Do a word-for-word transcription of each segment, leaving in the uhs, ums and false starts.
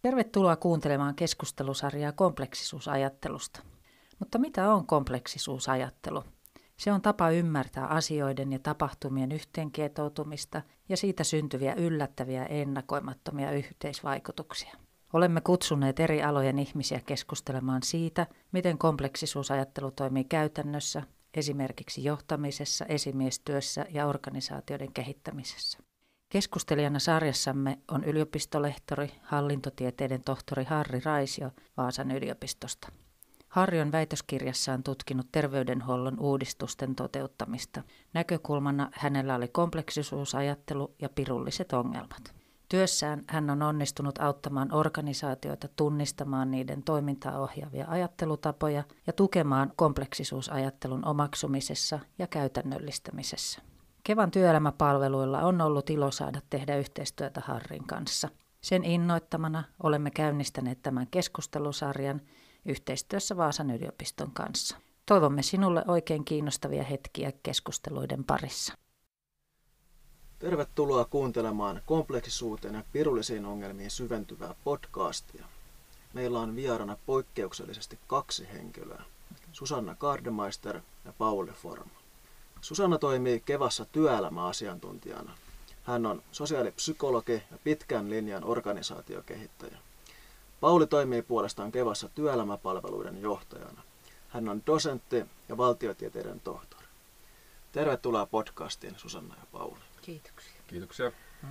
Tervetuloa kuuntelemaan keskustelusarjaa kompleksisuusajattelusta. Mutta mitä on kompleksisuusajattelu? Se on tapa ymmärtää asioiden ja tapahtumien yhteenkietoutumista ja siitä syntyviä yllättäviä ennakoimattomia yhteisvaikutuksia. Olemme kutsuneet eri alojen ihmisiä keskustelemaan siitä, miten kompleksisuusajattelu toimii käytännössä, esimerkiksi johtamisessa, esimiestyössä ja organisaatioiden kehittämisessä. Keskustelijana sarjassamme on yliopistolehtori, hallintotieteiden tohtori Harri Raisio Vaasan yliopistosta. Harri on väitöskirjassaan tutkinut terveydenhuollon uudistusten toteuttamista. Näkökulmana hänellä oli kompleksisuusajattelu ja pirulliset ongelmat. Työssään hän on onnistunut auttamaan organisaatioita tunnistamaan niiden toimintaa ohjaavia ajattelutapoja ja tukemaan kompleksisuusajattelun omaksumisessa ja käytännöllistämisessä. Kevan työelämäpalveluilla on ollut ilo saada tehdä yhteistyötä Harrin kanssa. Sen innoittamana olemme käynnistäneet tämän keskustelusarjan yhteistyössä Vaasan yliopiston kanssa. Toivomme sinulle oikein kiinnostavia hetkiä keskusteluiden parissa. Tervetuloa kuuntelemaan kompleksisuuteen ja pirullisiin ongelmiin syventyvää podcastia. Meillä on vieraana poikkeuksellisesti kaksi henkilöä, Susanna Gardemeister ja Pauli Forma. Susanna toimii Kevassa työelämäasiantuntijana. Hän on sosiaalipsykologi ja pitkän linjan organisaatiokehittäjä. Pauli toimii puolestaan Kevassa työelämäpalveluiden johtajana. Hän on dosentti ja valtiotieteiden tohtori. Tervetuloa podcastiin, Susanna ja Pauli. Kiitoksia. Kiitoksia. Mm.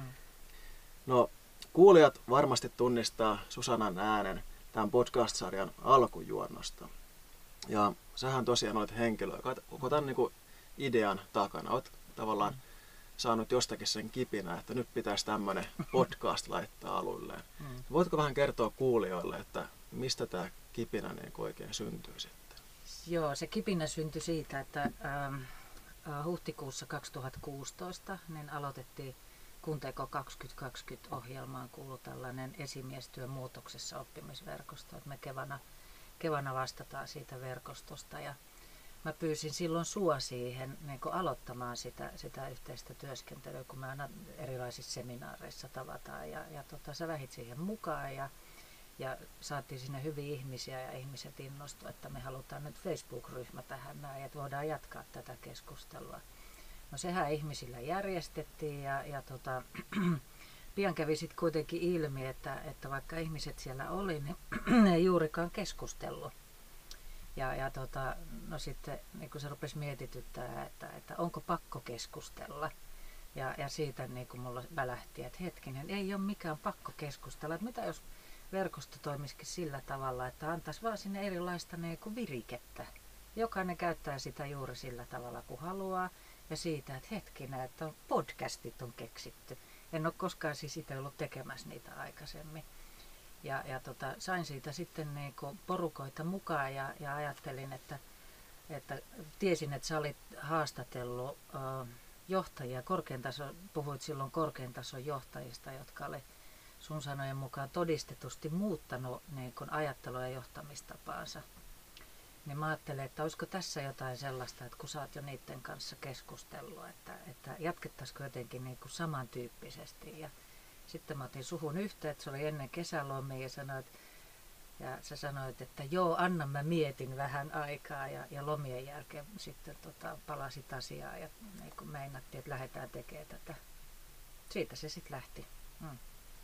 No, kuulijat varmasti tunnistaa Susannan äänen tämän podcast-sarjan alkujuonnosta. Ja sähän tosiaan olet henkilö, joka koko tämän niin kuin idean takana. Olet tavallaan saanut jostakin sen kipinä, että nyt pitäisi tämmöinen podcast laittaa aluilleen. Mm. Voitko vähän kertoa kuulijoille, että mistä tämä kipinä niin oikein syntyy sitten? Joo, se kipinä syntyi siitä, että ähm, äh, huhtikuussa kaksituhattakuusitoista niin aloitettiin Kunteko kaksituhattakaksikymmentä-ohjelmaan kuului tällainen esimiestyön muutoksessa oppimisverkosto. Että me Kevana, Kevana vastataan siitä verkostosta ja mä pyysin silloin sua siihen niin kun aloittamaan sitä, sitä yhteistä työskentelyä, kun me aina erilaisissa seminaareissa tavataan. Ja, ja tota, sä lähdit siihen mukaan ja, ja saatiin sinne hyviä ihmisiä ja ihmiset innostuivat, että me halutaan nyt Facebook-ryhmä tähän näin, että voidaan jatkaa tätä keskustelua. No sehän ihmisillä järjestettiin ja, ja tota, pian kävi sitten kuitenkin ilmi, että, että vaikka ihmiset siellä oli, niin ne ei juurikaan keskustellut. Ja, ja tota, no sitten niin kun se rupesi mietityttää, että, että onko pakko keskustella. Ja, ja siitä niin kun mulla välähti, että hetkinen, ei ole mikään pakko keskustella. Että mitä jos verkosto toimisikin sillä tavalla, että antaisi vaan sinne erilaista niin kun virikettä. Jokainen käyttää sitä juuri sillä tavalla kuin haluaa. Ja siitä, että hetkinen, että podcastit on keksitty. En ole koskaan siis itse ollut tekemässä niitä aikaisemmin. Ja, ja tota, sain siitä sitten niinku porukoita mukaan ja, ja ajattelin, että, että tiesin, että sä olit haastatellut uh, johtajia, korkean tason, puhuit silloin korkean tason johtajista, jotka oli sun sanojen mukaan todistetusti muuttanut niinku ajattelua ja johtamistapaansa. Niin mä ajattelin, että olisiko tässä jotain sellaista, että kun sä oot jo niiden kanssa keskustellut, että, että jatkettaisiko jotenkin niinku samantyyppisesti. Ja sitten mä otin suhun yhteen, se oli ennen kesälomia ja, sanoit, ja sä sanoit, että joo, anna mä mietin vähän aikaa ja, ja lomien jälkeen sitten tota, palasit asiaa ja niin kun meinattiin, että lähdetään tekemään tätä. Siitä se sitten lähti. Hmm.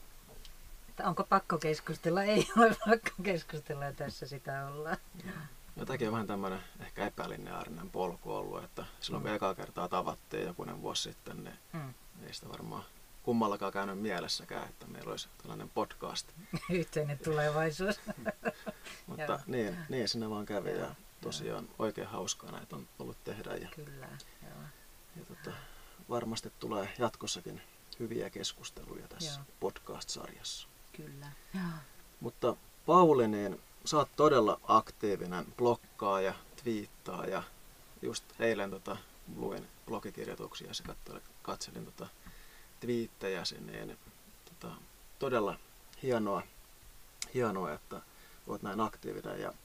Että onko pakko keskustella? Ei ole pakko keskustella ja tässä sitä ollaan. Jotakin on vähän tämmöinen ehkä epälineaarinen polku ollut, että silloin kun ekaa kertaa tavattiin jokunen vuosi sitten, niin hmm. ei sitä varmaan kummallakaan käynyt mielessäkään, että meillä olisi tällainen podcast. Yhteinen tulevaisuus. Mutta niin, niin siinä vaan kävi ja tosiaan oikein hauskaa näitä on ollut tehdä. Ja, Kyllä, joo. Ja tota, varmasti tulee jatkossakin hyviä keskusteluja tässä joo. podcast-sarjassa. Kyllä. Mutta Pauli, niin sä oot todella aktiivinen blokkaaja, twiittaaja. Just eilen tota, luin blogikirjoituksia ja katselin, katselin tota, twiittejäsi, niin tota, todella hienoa, hienoa, että olet näin aktiivinen. Ja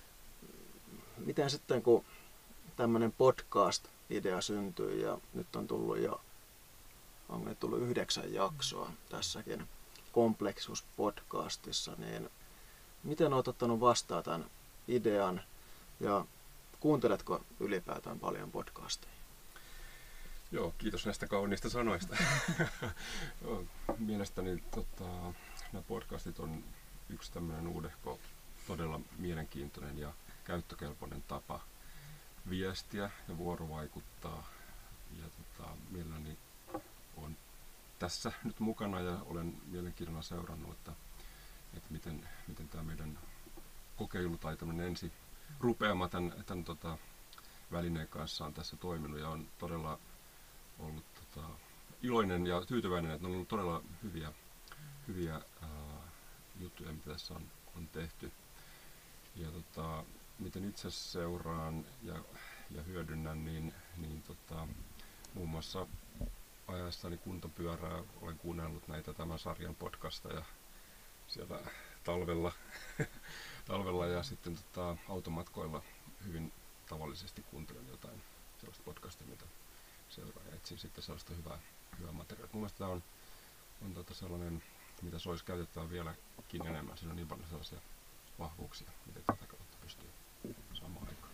miten sitten, kun tämmöinen podcast-idea syntyy ja nyt on tullut jo on tullut yhdeksän jaksoa tässäkin Kompleksus-podcastissa, niin miten olet ottanut vastaan tämän idean ja kuunteletko ylipäätään paljon podcasteja? Joo, kiitos näistä kauniista sanoista. Mielestäni tota, nämä podcastit on yksi tämmöinen uudehko, todella mielenkiintoinen ja käyttökelpoinen tapa viestiä ja vuorovaikuttaa. Ja tota, mielelläni olen tässä nyt mukana ja olen mielenkiinnolla seurannut, että, että miten, miten tämä meidän kokeilu tai tämmöinen ensi rupeama tämän, tämän tota, välineen kanssa on tässä toiminut ja on todella ollut tota, iloinen ja tyytyväinen, että ne on ollut todella hyviä, hyviä ää, juttuja, mitä tässä on, on tehty. Ja tota, miten itse seuraan ja, ja hyödynnän, niin, niin tota, muun muassa ajassani kuntopyörää olen kuunnellut näitä tämän sarjan podcasteja siellä talvella, talvella ja sitten tota, automatkoilla hyvin tavallisesti kuuntelen jotain sellaista podcastia, mitä seuraan ja etsin sitten sellaista hyvää, hyvää materiaalia. Mun mielestä tämä on, on tota sellainen, mitä se olisi käytettävä vieläkin enemmän. Siinä on niin paljon sellaisia vahvuuksia, mitä tätä kautta pystyy saamaan aikaan.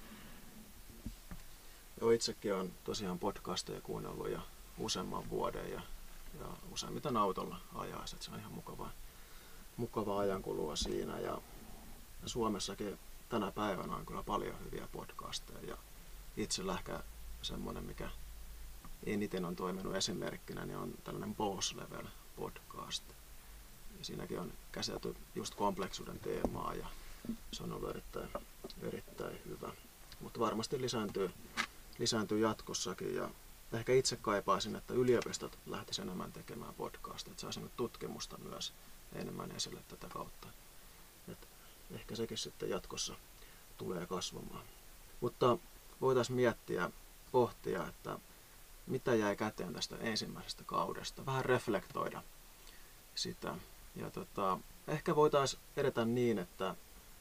Joo, itsekin olen tosiaan podcasteja kuunnellut ja useamman vuoden ja, ja useimmiten autolla ajaa, että se on ihan mukavaa, mukavaa ajankulua siinä. Ja, ja Suomessakin tänä päivänä on kyllä paljon hyviä podcasteja ja itsellä ehkä semmoinen, mikä eniten on toiminut esimerkkinä, niin on tällainen Boss Level podcast. Ja siinäkin on käsitelty just kompleksuuden teemaa ja se on ollut erittäin, erittäin hyvä. Mutta varmasti lisääntyy, lisääntyy jatkossakin ja ehkä itse kaipaisin, että yliopistot lähtisivät enemmän tekemään podcastia, että saisimme tutkimusta myös enemmän esille tätä kautta. Et ehkä sekin sitten jatkossa tulee kasvamaan. Mutta voitaisiin miettiä, pohtia, että mitä jäi käteen tästä ensimmäisestä kaudesta, vähän reflektoida sitä. Ja tota, ehkä voitaisiin edetä niin, että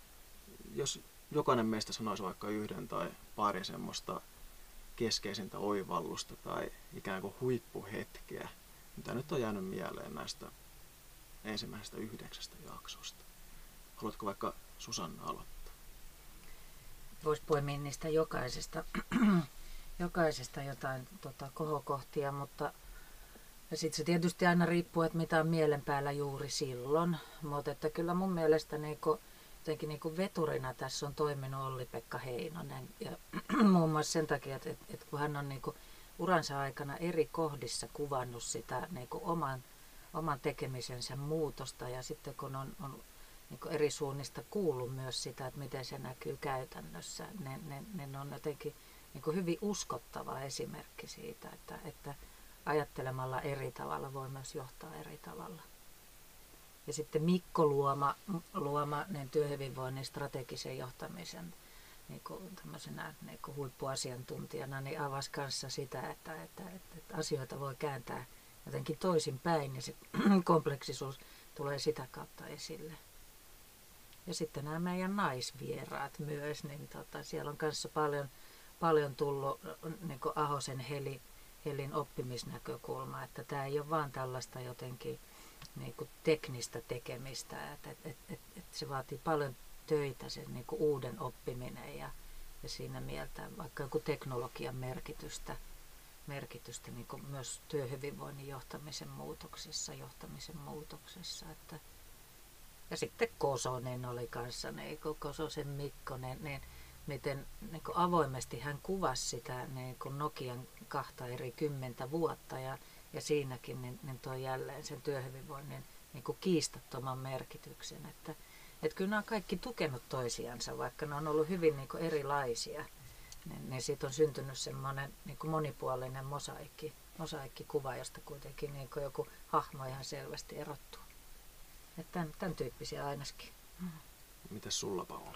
jos jokainen meistä sanoisi vaikka yhden tai pari semmoista keskeisintä oivallusta tai ikään kuin huippuhetkeä, mitä nyt on jäänyt mieleen näistä ensimmäisestä yhdeksästä jaksosta. Haluatko vaikka Susanna aloittaa? Voisi poimia niistä jokaisesta, jokaisesta jotain tota, kohokohtia, mutta sitten se tietysti aina riippuu, että mitä on mielen päällä juuri silloin. Mutta että kyllä mun mielestä niinku, jotenkin niinku veturina tässä on toiminut Olli-Pekka Heinonen. Ja muun muassa sen takia, että, että kun hän on niinku uransa aikana eri kohdissa kuvannut sitä niinku oman, oman tekemisensä muutosta ja sitten kun on, on niinku eri suunnista kuullut myös sitä, että miten se näkyy käytännössä, niin, niin, niin on jotenkin niinku hyvin uskottava esimerkki siitä, että, että ajattelemalla eri tavalla voi myös johtaa eri tavalla. Ja sitten Mikko Luoma, Luoma niin työhyvinvoinnin strategisen johtamisen niin kuin tämmöisenä niin kuin huippuasiantuntijana niin avasi kanssa sitä, että, että, että, että asioita voi kääntää jotenkin toisinpäin ja se kompleksisuus tulee sitä kautta esille. Ja sitten nämä meidän naisvieraat myös, niin tota, siellä on kanssa paljon, paljon tullut niin kuin Ahosen Heli, Helin oppimisnäkökulma, että tämä ei ole vaan tällaista jotenkin niin kuin teknistä tekemistä, että et, et, et, et se vaatii paljon töitä, sen niin kuin uuden oppiminen ja, ja siinä mieltä vaikka joku teknologian merkitystä, merkitystä niin kuin myös työhyvinvoinnin johtamisen muutoksessa, johtamisen muutoksessa. Että, ja sitten Kosonen oli kanssa, niin Kososen Mikko, niin, niin miten niin kuin avoimesti hän kuvasi sitä niin kuin Nokian kahta eri kymmentä vuotta ja, ja siinäkin niin, niin toi jälleen sen työhyvinvoinnin niin kuin kiistattoman merkityksen. Että, että kyllä nämä on kaikki tukenut toisiansa, vaikka ne on ollut hyvin niin kuin erilaisia, niin, niin siitä on syntynyt semmoinen niin kuin monipuolinen mosaikki, mosaikkikuva, josta kuitenkin niin kuin joku hahmo ihan selvästi erottuu. Että tämän, tämän tyyppisiä ainakin. Mites sulla, Pauli?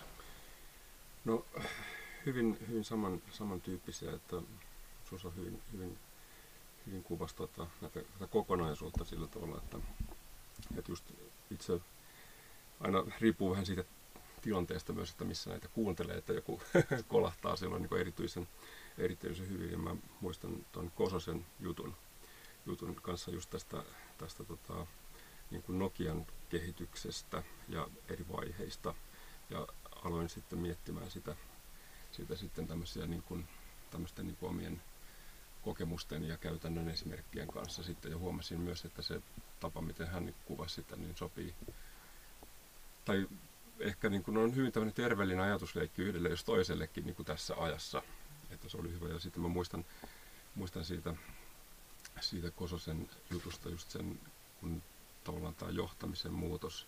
No hyvin, hyvin saman, samantyyppisiä, että Susa hyvin, hyvin, hyvin kuvasi tota, näitä, tätä kokonaisuutta sillä tavalla, että, että just itse aina riippuu vähän siitä tilanteesta myös, että missä näitä kuuntelee, että joku kolahtaa silloin niin kuin erityisen, erityisen hyvin. Ja mä muistan tuon Kososen jutun, jutun kanssa just tästä, tästä tota, niin kuin Nokian kehityksestä ja eri vaiheista. Ja aloin sitten miettimään sitä, sitä sitten tämmöisiä niin kuin, tämmöisten niin kuin omien kokemusten ja käytännön esimerkkien kanssa sitten, ja huomasin myös, että se tapa, miten hän kuvasi sitä, niin sopii. Tai ehkä niin kuin on hyvin tämmöinen terveellinen ajatusleikki yhdelle jos toisellekin niin kuin tässä ajassa. Että se oli hyvä. Ja sitten mä muistan, muistan siitä, siitä Kososen jutusta just sen, kun tavallaan tämä johtamisen muutos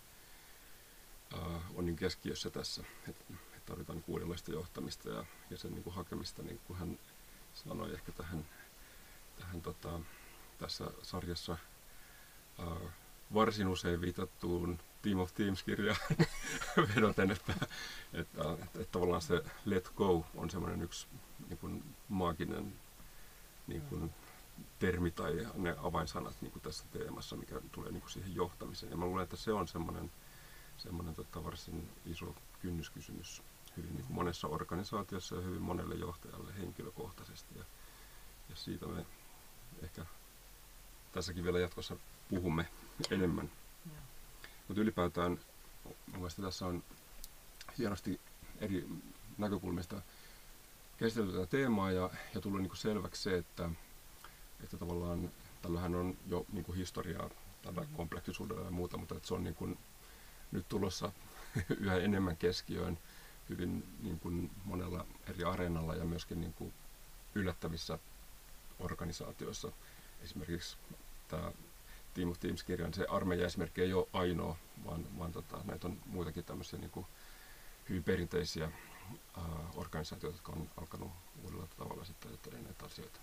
ää, on niin keskiössä tässä, että et tarvitaan niin uudenlaista johtamista ja, ja sen niin kuin hakemista, niin kuin hän sanoi ehkä tähän, tähän tota, tässä sarjassa ää, varsin usein viitattuun Team of Teams-kirjaan vedoten, että, että, että, että tavallaan se let go on semmoinen yksi niin kuin maaginen niin kuin termi tai ne avainsanat niin kuin tässä teemassa, mikä tulee niin kuin siihen johtamiseen. Ja mä luulen, että se on semmoinen, semmoinen tota, varsin iso kynnyskysymys hyvin niin kuin monessa organisaatiossa ja hyvin monelle johtajalle henkilökohtaisesti. Ja, ja siitä me ehkä tässäkin vielä jatkossa puhumme enemmän. Mutta ylipäätään mielestäni tässä on hienosti eri näkökulmista käsitelty tätä teemaa ja, ja tullut niinku selväksi se, että, että tavallaan tällähän on jo niinku historiaa tällä kompleksisuudella ja muuta, mutta että se on niinku nyt tulossa yhä enemmän keskiöön hyvin niinku monella eri areenalla ja myöskin niinku yllättävissä organisaatioissa. Esimerkiksi tämä Team of Teams-kirjan se armeija-esimerkki ei ole ainoa, vaan, vaan tota, näitä on muitakin tämmöisiä niin kuin hyvin perinteisiä ää, organisaatioita, jotka on alkanut uudella tavalla sitten ajattelemaan näitä asioita.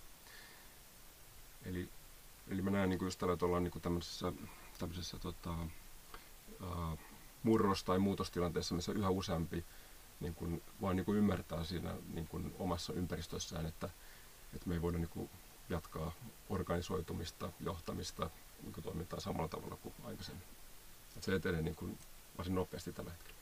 Eli, eli mä näen niin kuin just tällä, että ollaan niin kuin tämmöisessä, tämmöisessä tota, ää, murros- tai muutostilanteessa, missä yhä useampi niin kuin, vaan niin kuin ymmärtää siinä niin kuin omassa ympäristössään, että, että me ei voida niin kuin jatkaa organisoitumista, johtamista, niin kuin toimintaa samalla tavalla kuin aikaisemmin. Et se etenee niin kuin varsin nopeasti tällä hetkellä.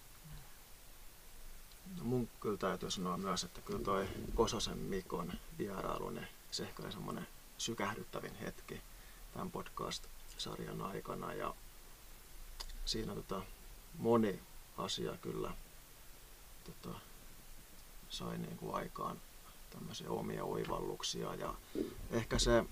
No mun kyllä täytyy sanoa myös, että kyllä toi Kososen Mikon vierailu, niin se ehkä oli semmoinen sykähdyttävin hetki tämän podcast-sarjan aikana. Ja siinä tota, moni asia kyllä tota, sai niin kuin aikaan tämmöisiä omia oivalluksia. Ja ehkä se,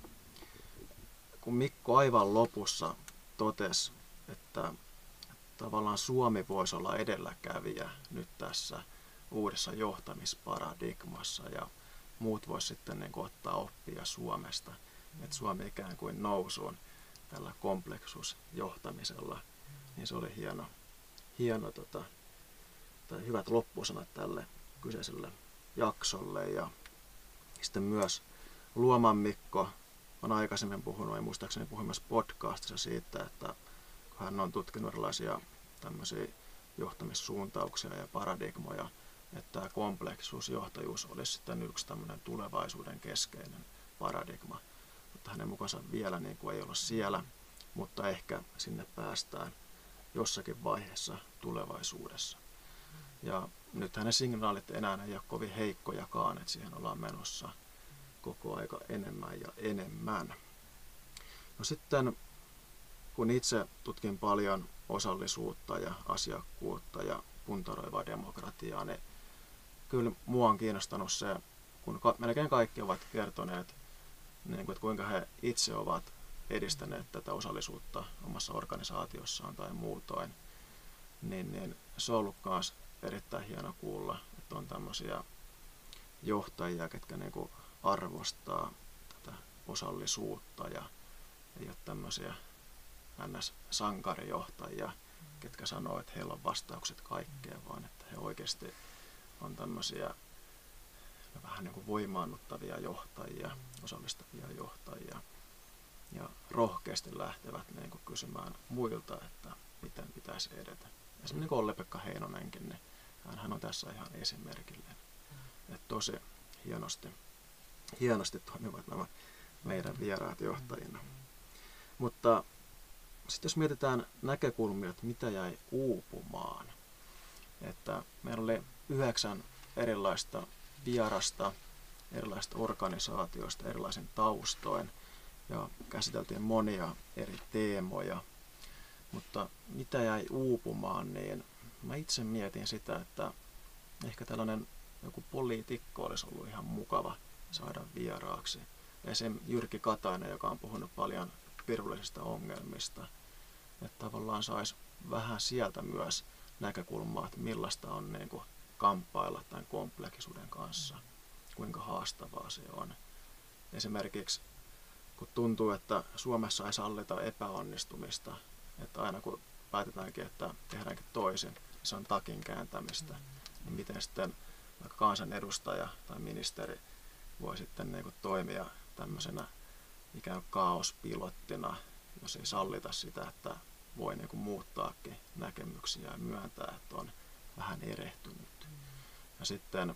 kun Mikko aivan lopussa totesi, että tavallaan Suomi voisi olla edelläkävijä nyt tässä uudessa johtamisparadigmassa ja muut voisi sitten niin kuin ottaa oppia Suomesta, mm. että Suomi ikään kuin nousuun tällä kompleksusjohtamisella, niin se oli hieno, hieno tota, tai hyvät loppusanat tälle kyseiselle jaksolle. Ja sitten myös Luoman Mikko on aikaisemmin puhunut, ja muistaakseni puhuin myös podcastissa siitä, että hän on tutkinut erilaisia tämmöisiä johtamissuuntauksia ja paradigmoja, että tämä kompleksuusjohtajuus olisi sitten yksi tämmöinen tulevaisuuden keskeinen paradigma. Mutta hänen mukaansa vielä niin kuin ei olla siellä, mutta ehkä sinne päästään jossakin vaiheessa tulevaisuudessa. Ja nyt hänen signaalit enää ei ole kovin heikkojakaan, että siihen ollaan menossa koko aika enemmän ja enemmän. No sitten kun itse tutkin paljon osallisuutta ja asiakkuutta ja puntaroivaa demokratiaa, niin kyllä mua on kiinnostanut se, kun ka- melkein kaikki ovat kertoneet, niin kuin, että kuinka he itse ovat edistäneet tätä osallisuutta omassa organisaatiossaan tai muutoin, niin, niin se on ollut myös erittäin hieno kuulla, että on tämmöisiä johtajia, ketkä niin kuin arvostaa tätä osallisuutta ja ei ole tämmöisiä ns. Sankarijohtajia, ketkä sanoo, että heillä on vastaukset kaikkeen, vaan että he oikeasti on tämmöisiä vähän niin kuin voimaannuttavia johtajia, osallistavia johtajia ja rohkeasti lähtevät niin kuin kysymään muilta, että miten pitäisi edetä. Esimerkiksi niin kuin Olli-Pekka Heinonenkin, niin hän on tässä ihan esimerkillinen. Että tosi hienosti, hienosti toimivat nämä meidän vieraat johtajina. Mutta sitten jos mietitään näkökulmia, että mitä jäi uupumaan, että meillä oli yhdeksän erilaista vierasta, erilaisista organisaatioista, erilaisin taustoin ja käsiteltiin monia eri teemoja. Mutta mitä jäi uupumaan, niin mä itse mietin sitä, että ehkä tällainen joku poliitikko olisi ollut ihan mukava saada vieraaksi. Esim. Jyrki Katainen, joka on puhunut paljon pirullisista ongelmista. Että tavallaan saisi vähän sieltä myös näkökulmaa, että millaista on niin kuin kamppailla tämän kompleksisuuden kanssa, kuinka haastavaa se on. Esimerkiksi kun tuntuu, että Suomessa ei sallita epäonnistumista, että aina kun päätetäänkin, että tehdäänkin toisin, niin se on takin kääntämistä. Niin miten sitten vaikka kansanedustaja tai ministeri voi sitten niin kuin toimia tämmöisenä ikään kuin kaospilottina, jos ei sallita sitä, että voi niin kuin muuttaakin näkemyksiä ja myöntää, että on vähän erehtynyt. Ja sitten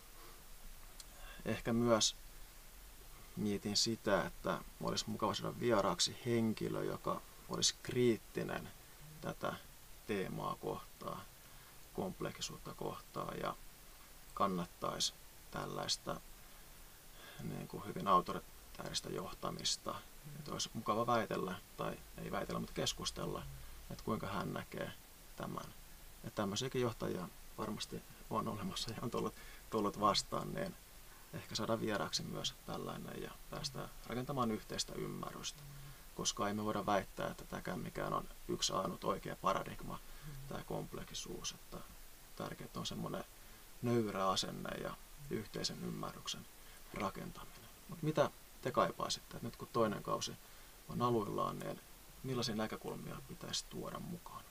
ehkä myös mietin sitä, että olisi mukava saada vieraaksi henkilö, joka olisi kriittinen tätä teemaa kohtaan, kompleksisuutta kohtaan ja kannattaisi tällaista niin kuin hyvin autoritääristä johtamista. Mm. Että olisi mukava väitellä, tai ei väitellä, mutta keskustella, että kuinka hän näkee tämän. Että tämmöisiäkin johtajia varmasti on olemassa ja on tullut, tullut vastaan, niin ehkä saada vieraaksi myös tällainen ja päästä rakentamaan yhteistä ymmärrystä. Koska ei me voida väittää, että tämäkään mikään on yksi ainut oikea paradigma, mm. tämä kompleksisuus. Että tärkeää on semmoinen nöyrä asenne ja yhteisen ymmärryksen rakentaminen. Mutta mitä te kaipaisitte, että nyt kun toinen kausi on aluillaan, niin millaisia näkökulmia pitäisi tuoda mukaan?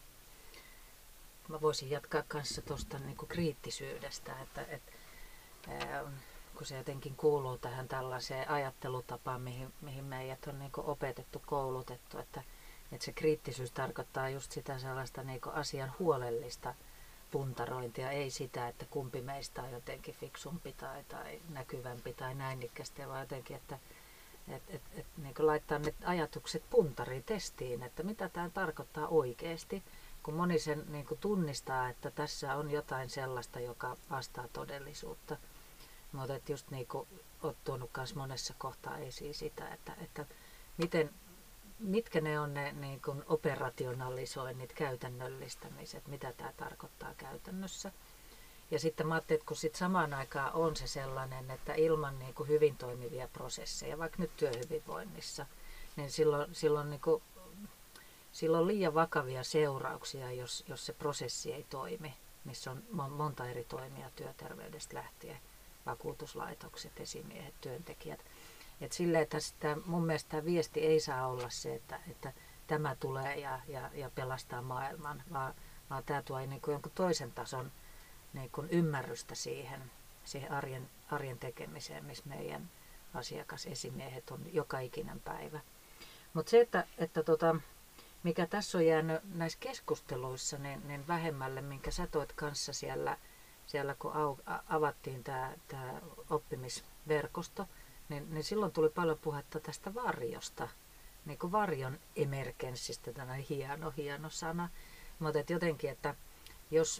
Mä voisin jatkaa kanssa tuosta niinku kriittisyydestä, että et, ää, kun se jotenkin kuuluu tähän tällaiseen ajattelutapaan, mihin, mihin meidät on niinku opetettu, koulutettu, että, että se kriittisyys tarkoittaa just sitä sellaista niinku asian huolellista puntarointia, ei sitä, että kumpi meistä on jotenkin fiksumpi tai, tai näkyvämpi tai näinnikkästi, vaan jotenkin, että et, et, et, niin laittaa ne ajatukset puntariin testiin, että mitä tämä tarkoittaa oikeasti, kun moni sen niin tunnistaa, että tässä on jotain sellaista, joka vastaa todellisuutta. Mutta just niin kuin olet tuonut myös monessa kohtaa esiin sitä, että, että miten, mitkä ne on ne niin kuin operationalisoinnit, käytännöllistämiset, mitä tämä tarkoittaa käytännössä. Ja sitten mä ajattelin, että kun sit samaan aikaan on se sellainen, että ilman niin kuin hyvin toimivia prosesseja, vaikka nyt työhyvinvoinnissa, niin silloin, silloin, niin kuin, silloin on liian vakavia seurauksia, jos, jos se prosessi ei toimi, missä on monta eri toimia työterveydestä lähtien, vakuutuslaitokset, esimiehet, työntekijät. Et silleen, että sitä, mun mielestä tämä viesti ei saa olla se, että, että tämä tulee ja, ja, ja pelastaa maailman, vaan, vaan tämä tuo niin kuin jonkun toisen tason niin kuin ymmärrystä siihen, siihen arjen, arjen tekemiseen, missä meidän asiakasesimiehet on joka ikinen päivä. Mutta se, että, että tota, mikä tässä on jäänyt näissä keskusteluissa niin, niin vähemmälle, minkä sä toit kanssa siellä, siellä kun au, avattiin tämä oppimisverkosto, niin, niin silloin tuli paljon puhetta tästä varjosta, niin kuin varjon emergenssistä, tämä hieno, hieno sana. Mutta et jotenkin, että jos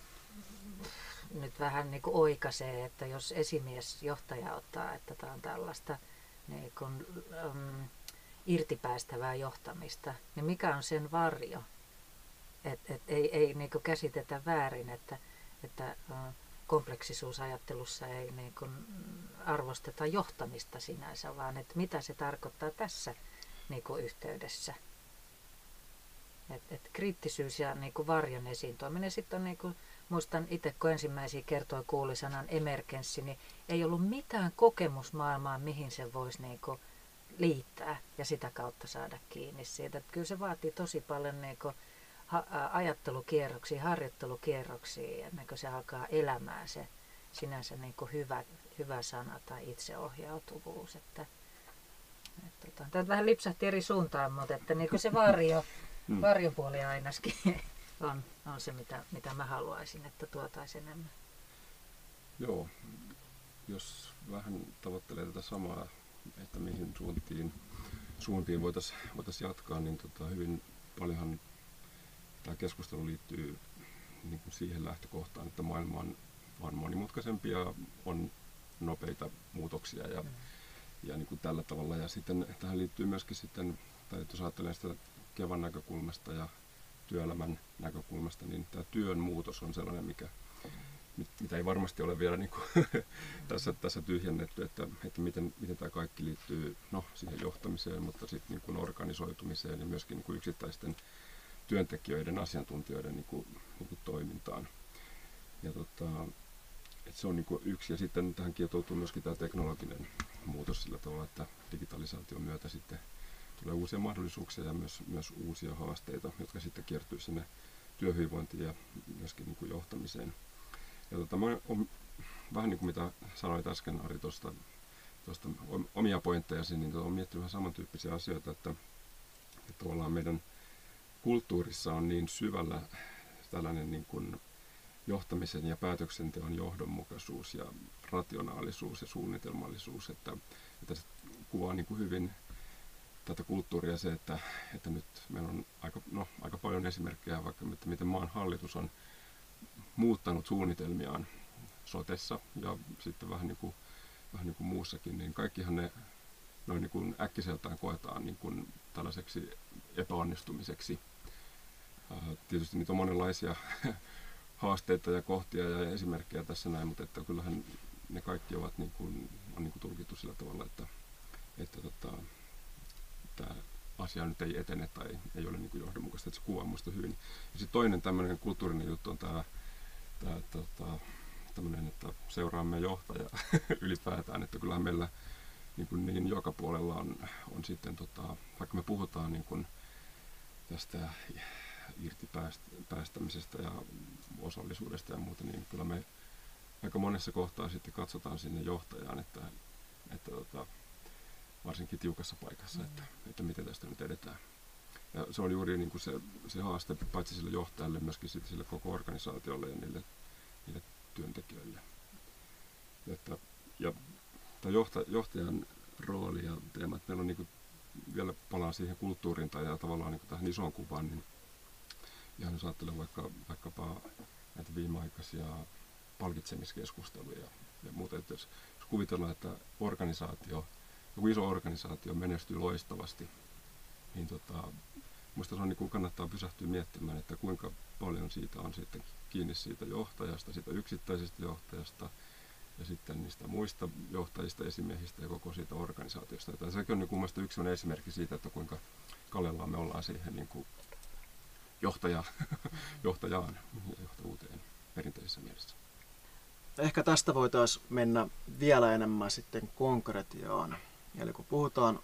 nyt vähän niin kuin oikaisee, että jos esimiesjohtaja ottaa, että tämä on tällaista niin kuin, um, irtipäästävää johtamista, niin mikä on sen varjo? Et, et ei ei niin kuin käsitetä väärin, että, että uh, kompleksisuusajattelussa ei niin kuin arvosteta johtamista sinänsä, vaan että mitä se tarkoittaa tässä niin kuin yhteydessä. Et, et kriittisyys ja niin kuin varjon esiin tuominen. Sitten on, niin kuin, muistan itse, kun ensimmäisiä kertoi kuuli sanan emergenssi, niin ei ollut mitään kokemusmaailmaa, mihin se voisi niin kuin liittää ja sitä kautta saada kiinni siitä. Et kyllä se vaatii tosi paljon niin kuin ha- ajattelukierroksia, harjoittelukierroksia, ennen kuin se alkaa elämään se sinänsä niin kuin hyvä, hyvä sana tai itseohjautuvuus. Että, et, tota, tämä vähän lipsahti eri suuntaan, mutta että niin kuin se varjo, varjopuoli ainakin on, on se, mitä, mitä mä haluaisin, että tuotaisiin enemmän. Joo, jos vähän tavoittelee tätä samaa, että mihin suuntiin, suuntiin voitaisiin voitais jatkaa, niin tota, hyvin paljonhan tämä keskustelu liittyy niin kuin siihen lähtökohtaan, että maailma on, on monimutkaisempi ja on nopeita muutoksia ja, mm. ja niin kuin tällä tavalla. Ja sitten tähän liittyy myöskin sitten, tai jos ajattelen sitä Kevan näkökulmasta ja työelämän näkökulmasta, niin tämä työn muutos on sellainen, mikä, mitä ei varmasti ole vielä niin kuin tässä, tässä tyhjennetty, että, että miten, miten tämä kaikki liittyy no, siihen johtamiseen, mutta sitten niin kuin organisoitumiseen ja myöskin niin kuin yksittäisten työntekijöiden, asiantuntijoiden niin kuin, niin kuin toimintaan. Ja tota, et se on niin kuin yksi, ja sitten tähän kietoutuu myöskin tämä teknologinen muutos sillä tavalla, että digitalisaation myötä sitten tulee uusia mahdollisuuksia ja myös, myös uusia haasteita, jotka sitten kiertyy sinne työhyvinvointiin ja myöskin niin kuin johtamiseen. Ja tota, mä on, vähän niin kuin mitä sanoit äsken, Ari, tuosta omia pointtejasi, niin olen miettinyt vähän samantyyppisiä asioita, että, että tavallaan meidän kulttuurissa on niin syvällä tällainen niin kuin johtamisen ja päätöksenteon johdonmukaisuus ja rationaalisuus ja suunnitelmallisuus, että, että se kuvaa niin kuin hyvin tätä kulttuuria se, että, että nyt meillä on aika, no, aika paljon esimerkkejä vaikka, että miten maan hallitus on muuttanut suunnitelmiaan sotessa ja sitten vähän niin kuin, vähän niin kuin muussakin, niin kaikkihan ne noin niin kuin äkkiseltään koetaan niin kuin tällaiseksi epäonnistumiseksi. Tietysti niitä on monenlaisia haasteita ja kohtia ja esimerkkejä tässä näin, mutta että kyllähän ne kaikki ovat niin kuin, on niin kuin tulkittu sillä tavalla, että, että tota, tämä asia nyt ei etene tai ei ole niin kuin johdonmukaista, että se kuvaa minusta hyvin. Ja sitten toinen tämmöinen kulttuurinen juttu on tämä, tämä tota, tämmöinen, että seuraamme johtaja ylipäätään, että kyllähän meillä niin, kuin niin joka puolella on, on sitten, tota, vaikka me puhutaan niin kuin tästä irti päästämisestä ja osallisuudesta ja muuta, niin kyllä me aika monessa kohtaa sitten katsotaan sinne johtajaan, että, että tota, varsinkin tiukassa paikassa, mm. että, että miten tästä nyt edetään. Ja se on juuri niin kuin se, se haaste paitsi sille johtajalle, myöskin sille koko organisaatiolle ja niille, niille työntekijöille. Että, ja tämä johta, johtajan rooli ja teema, että meillä on niin kuin, vielä palaan siihen kulttuuriin tai ja tavallaan niin kuin tähän isoon kuvaan, niin ihan jos ajattelen vaikka, vaikkapa näitä viimeaikaisia palkitsemiskeskusteluja ja muuta, että jos, jos kuvitellaan, että organisaatio, joku iso organisaatio menestyy loistavasti, niin tota, minusta se on, niin kuin kannattaa pysähtyä miettimään, että kuinka paljon siitä on sitten kiinni siitä johtajasta, siitä yksittäisestä johtajasta ja sitten niistä muista johtajista, esimiehistä ja koko siitä organisaatiosta. Että sekin on niin kuin mielestäni yksi esimerkki siitä, että kuinka kallellaan me ollaan siihen niin kuin johtaja, johtajaan ja johtajuuteen perinteisessä mielessä. Ehkä tästä voitaisiin mennä vielä enemmän sitten konkretiaan. Eli kun puhutaan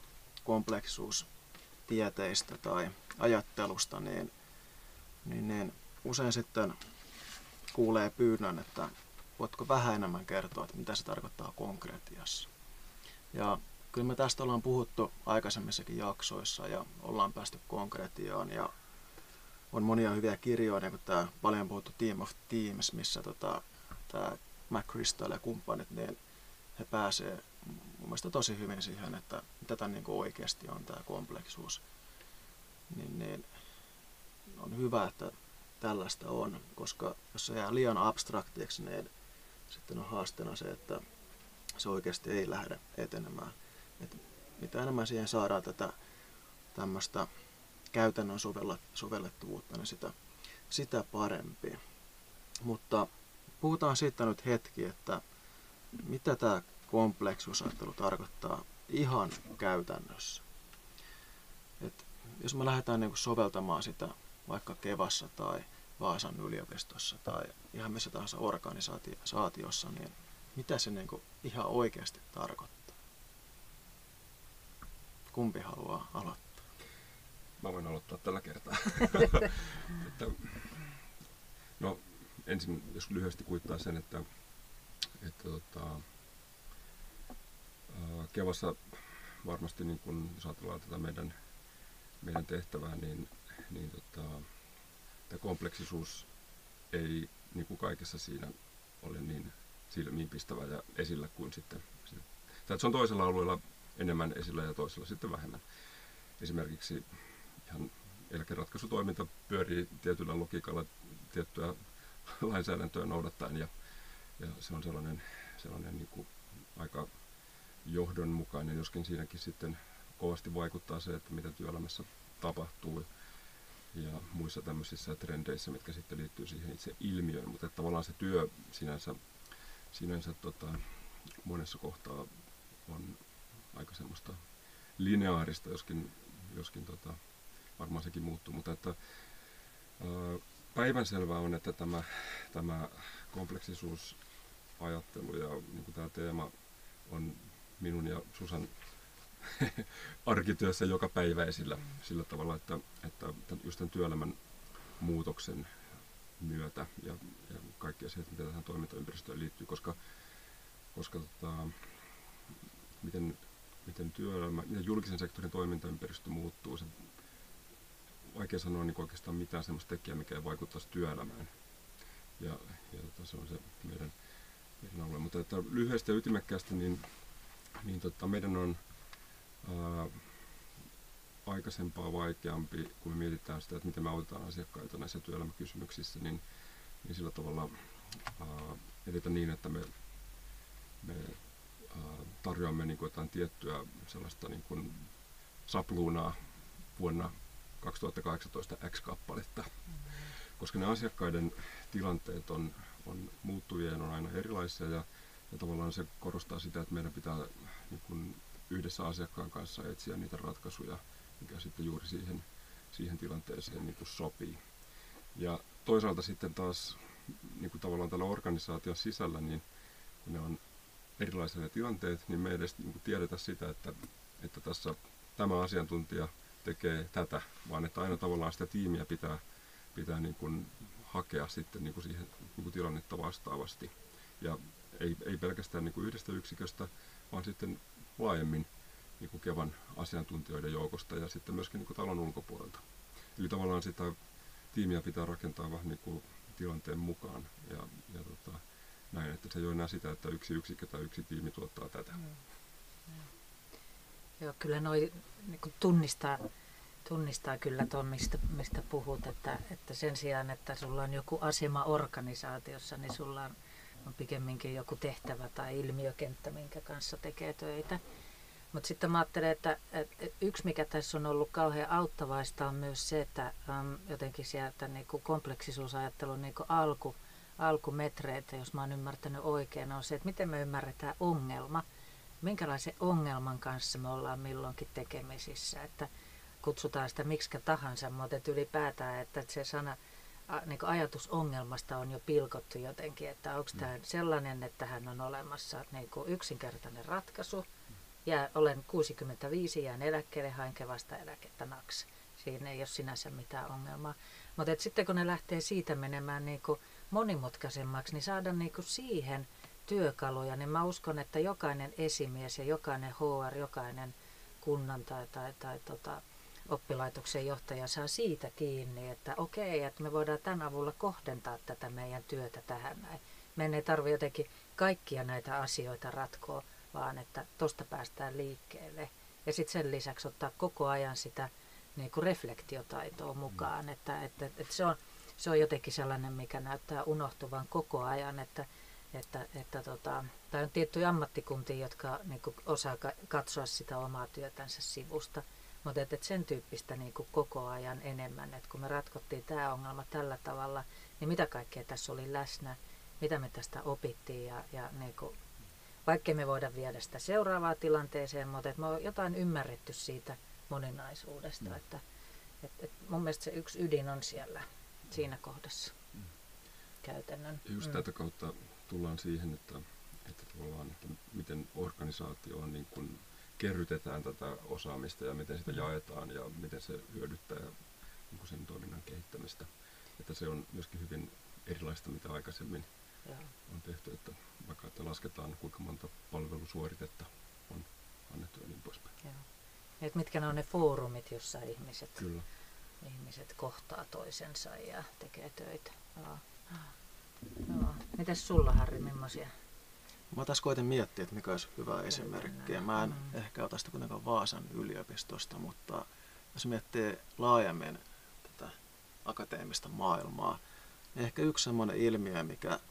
kompleksisuustieteistä tai ajattelusta, niin, niin, niin usein sitten kuulee pyynnön, että voitko vähän enemmän kertoa, että mitä se tarkoittaa konkretiassa. Ja kyllä me tästä ollaan puhuttu aikaisemmissakin jaksoissa ja ollaan päästy konkretiaan. Ja on monia hyviä kirjoja, niin kuin tämä paljon puhuttu Team of Teams, missä tota, tämä McChrystal ja kumppanit, niin he pääsee mun mielestä tosi hyvin siihen, että mitä tämä niin kuin oikeasti on tämä kompleksisuus. Niin, niin on hyvä, että tällaista on, koska jos se jää liian abstraktiksi, niin sitten on haasteena se, että se oikeasti ei lähde etenemään. Et mitä enemmän siihen saadaan tätä tämmöistä käytännön sovellettavuutta, niin sitä, sitä parempi. Mutta puhutaan siitä nyt hetki, että mitä tämä kompleksisuusajattelu tarkoittaa ihan käytännössä. Et jos me lähdetään niinku soveltamaan sitä vaikka Kevassa tai Vaasan yliopistossa tai ihan missä tahansa organisaatiossa, niin mitä se niinku ihan oikeasti tarkoittaa? Kumpi haluaa aloittaa? Mä voin aloittaa tällä kertaa. että, no ensin, jos lyhyesti kuittaa sen, että, että tota, Kevassa varmasti, niin kun, jos ajatellaan tätä meidän, meidän tehtävää, niin, niin tota, tämä kompleksisuus ei niin kuin kaikessa siinä ole niin silmiinpistävä ja esillä kuin sitten. Se on toisella alueella enemmän esillä ja toisella sitten vähemmän. Esimerkiksi ihan eläkeratkaisutoiminta pyörii tietyllä logiikalla tiettyä lainsäädäntöä noudattaen ja, ja se on sellainen, sellainen niin kuin aika johdonmukainen, joskin siinäkin sitten kovasti vaikuttaa se, että mitä työelämässä tapahtuu. ja muissa tämmöisissä trendeissä, mitkä sitten liittyy siihen itse ilmiöön, mutta että tavallaan se työ sinänsä, sinänsä tota, monessa kohtaa on aika semmoista lineaarista, joskin, joskin tota, varmaan sekin muuttuu, mutta että ää, päivänselvää on, että tämä, tämä kompleksisuusajattelu ja niin kuin tämä teema on minun ja Susan arkityössä joka päivä esillä sillä tavalla, että, että just tämän työelämän muutoksen myötä ja, ja kaikki asiat, mitä tähän toimintaympäristöön liittyy, koska, koska tota, miten, miten työelämä, miten julkisen sektorin toimintaympäristö muuttuu, se vaikea sanoa niin oikeastaan mitään sellaista tekijää, mikä ei vaikuttaisi työelämään. Ja, ja tota, se on se meidän, meidän alue. Mutta että lyhyesti ja ytimekkäästi, niin, niin tota, meidän on ää, aikaisempaa vaikeampi, kun me mietitään sitä, että miten me autetaan asiakkaita näissä työelämäkysymyksissä, niin, niin sillä tavalla ää, edetä niin, että me, me ää, tarjoamme niin kuin jotain tiettyä sellaista niin kuin sapluunaa vuonna kaksituhattakahdeksantoista X-kappaletta, koska ne asiakkaiden tilanteet on, on muuttujien on aina erilaisia ja, ja tavallaan se korostaa sitä, että meidän pitää niin kuin yhdessä asiakkaan kanssa etsiä niitä ratkaisuja, mikä sitten juuri siihen, siihen tilanteeseen niin kuin sopii. Ja toisaalta sitten taas niin kuin tavallaan tällä organisaation sisällä, niin kun ne on erilaisia tilanteet, niin me ei edes niin kuin tiedetä sitä, että, että tässä tämä asiantuntija tekee tätä, vaan että aina tavallaan sitä tiimiä pitää, pitää niin kuin hakea sitten niin kuin siihen niin kuin tilannetta vastaavasti. Ja ei, ei pelkästään niin kuin yhdestä yksiköstä, vaan sitten laajemmin niin kuin Kevan asiantuntijoiden joukosta ja sitten myöskin niin kuin talon ulkopuolelta. Eli tavallaan sitä tiimiä pitää rakentaa vähän niin kuin tilanteen mukaan ja, ja tota, näin, että se ei ole enää sitä, että yksi yksikö tai yksi tiimi tuottaa tätä. Mm. Joo, kyllä noi niin kuin tunnistaa, tunnistaa kyllä tuon, mistä, mistä puhut, että, että sen sijaan, että sulla on joku asema organisaatiossa, niin sulla on, on pikemminkin joku tehtävä tai ilmiökenttä, minkä kanssa tekee töitä. Mutta sitten mä ajattelen, että, että yksi mikä tässä on ollut kauhean auttavaista on myös se, että um, jotenkin sieltä niin kuin kompleksisuusajattelun niin kuin alku, alkumetreitä, jos mä oon ymmärtänyt oikein, on se, että miten me ymmärretään ongelma. Minkälaisen ongelman kanssa me ollaan milloinkin tekemisissä, että kutsutaan sitä miksikä tahansa, mutta että ylipäätään, että se sana, niin kuin ajatus ongelmasta on jo pilkottu jotenkin, että onko tämä sellainen, että hän on olemassa niin kuin yksinkertainen ratkaisu, ja olen kuusikymmentäviisi, jään eläkkeelle, haen Kevasta eläkettä naks. Siinä ei ole sinänsä mitään ongelmaa. Mutta sitten kun ne lähtee siitä menemään niin kuin monimutkaisemmaksi, niin saada niin kuin siihen työkaluja, niin mä uskon, että jokainen esimies ja jokainen H R, jokainen kunnan tai, tai, tai tota, oppilaitoksen johtaja saa siitä kiinni, että okei, että me voidaan tämän avulla kohdentaa tätä meidän työtä tähän näin. Meidän ei tarvitse jotenkin kaikkia näitä asioita ratkoa, vaan että tosta päästään liikkeelle. Ja sitten sen lisäksi ottaa koko ajan sitä niin kuin reflektiotaitoa mukaan, mm. että, että, että se, on, se on jotenkin sellainen, mikä näyttää unohtuvan koko ajan, että Että, että tota, tai on tiettyjä ammattikuntia, jotka niin kuin, osaa katsoa sitä omaa työtänsä sivusta, mutta et, et sen tyyppistä niin kuin, koko ajan enemmän, että kun me ratkottiin tämä ongelma tällä tavalla, niin mitä kaikkea tässä oli läsnä, mitä me tästä opittiin ja, ja niin kuin, vaikkei me voida viedä sitä seuraavaa tilanteeseen, mutta et me on jotain ymmärretty siitä moninaisuudesta, mm. että et, et mun mielestä se yksi ydin on siellä siinä kohdassa mm. käytännön. Just mm. tätä kautta tullaan siihen, että, että, että miten organisaatioon niin kun kerrytetään tätä osaamista ja miten sitä jaetaan ja miten se hyödyttää niin sen toiminnan kehittämistä. Että se on myöskin hyvin erilaista, mitä aikaisemmin Joo. on tehty, että vaikka että lasketaan kuinka monta palvelusuoritetta on annettu ja niin poispäin. Joo. Et mitkä ne on ne foorumit, jossa ihmiset, Kyllä. ihmiset kohtaa toisensa ja tekee töitä. Joo. Joo. Mitäs sulla, Harri, millaisia? Mä taas koitan miettiä, että mikä olisi hyvä esimerkki. Mä en mm. ehkä ota sitä kuitenkaan Vaasan yliopistosta, mutta jos miettii laajemmin tätä akateemista maailmaa, niin ehkä yksi semmoinen ilmiö, mikä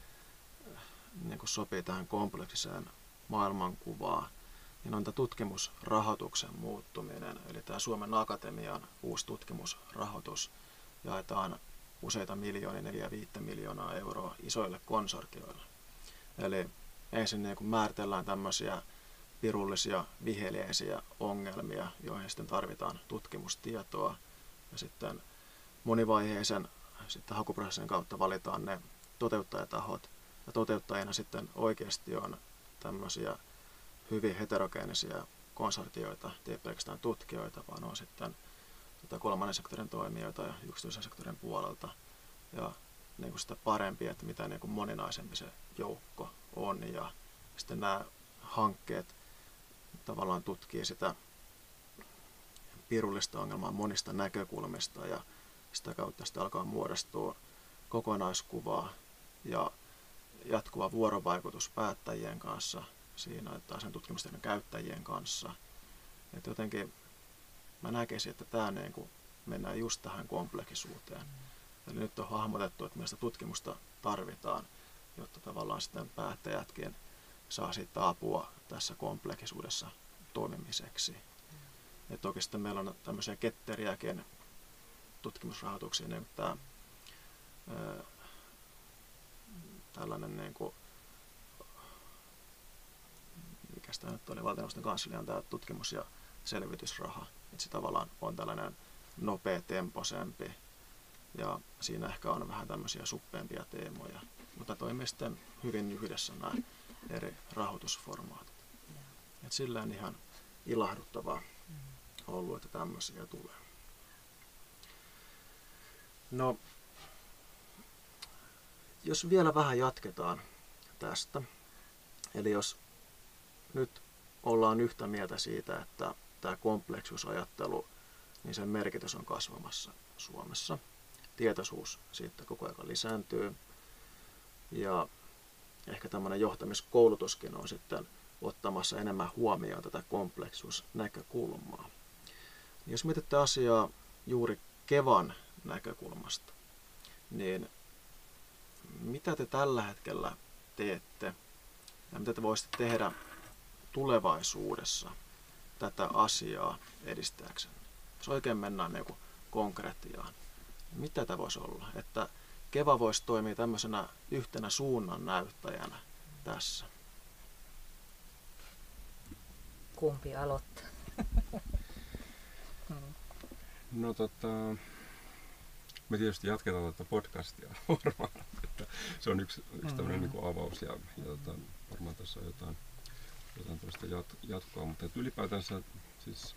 niin kuin sopii tähän kompleksiseen maailmankuvaan, niin on tämä tutkimusrahoituksen muuttuminen. Eli tämä Suomen Akatemian uusi tutkimusrahoitus jaetaan useita miljoonia, neljä viittä miljoonaa euroa isoille konsortioille. Eli ensin niin kun määritellään tämmöisiä pirullisia, viheliäisiä ongelmia, joihin sitten tarvitaan tutkimustietoa. Ja sitten monivaiheisen sitten hakuprosessin kautta valitaan ne toteuttajatahot. Ja toteuttajina sitten oikeasti on tämmöisiä hyvin heterogeenisia konsortioita, ei pelkästään tutkijoita, vaan on sitten tota kolmannen sektorin toimijoita ja yksityisen sektorin puolelta. Ja niin kuin sitä parempi, että mitä niin kuin moninaisempi se joukko on. Ja sitten nämä hankkeet tavallaan tutkii sitä pirullista ongelmaa monista näkökulmista ja sitä kautta sitten alkaa muodostua kokonaiskuvaa ja jatkuva vuorovaikutus päättäjien kanssa siinä tai sen tutkimustiedon käyttäjien kanssa. Et jotenkin mä näkisin, että tämä niin kuin mennään just tähän kompleksisuuteen. Eli nyt on hahmotettu, että meistä tutkimusta tarvitaan, jotta tavallaan sitten päättäjätkin saa siitä apua tässä kompleksisuudessa toimimiseksi. Ja toki sitten meillä on tämmöisiä ketteriäkin tutkimusrahoituksia, niin kuin tämä ää, tällainen niin kuin, mikä sitä nyt oli, valtioneuvoston kanslian tämä tutkimus- ja selvitysraha. Että se tavallaan on tällainen nopea temposempi ja siinä ehkä on vähän tämmöisiä suppeampia teemoja, mutta toimii sitten hyvin yhdessä nämä eri rahoitusformaatit. Et silleen ihan ilahduttavaa ollut, että tämmöisiä tulee. No, jos vielä vähän jatketaan tästä, eli jos nyt ollaan yhtä mieltä siitä, että tämä kompleksisuusajattelu, niin sen merkitys on kasvamassa Suomessa. Tietoisuus siitä koko ajan lisääntyy ja ehkä tämmöinen johtamiskoulutuskin on sitten ottamassa enemmän huomioon tätä kompleksisuusnäkökulmaa. Jos mietitte asiaa juuri Kevan näkökulmasta, niin mitä te tällä hetkellä teette ja mitä te voisitte tehdä tulevaisuudessa tätä asiaa edistääksenne? Jos oikein mennään niin kuin konkretiaan, niin mitä tämä voisi olla? Että Keva voisi toimia tämmöisenä yhtenä suunnan näyttäjänä tässä. Kumpi aloittaa? No tota, me tietysti jatketaan tätä podcastia varmaan, että se on yksi, yksi tämmöinen niin kuin avaus ja, ja tota, varmaan tässä on jotain, jotain tällaista jat, jatkoa, mutta että ylipäätänsä siis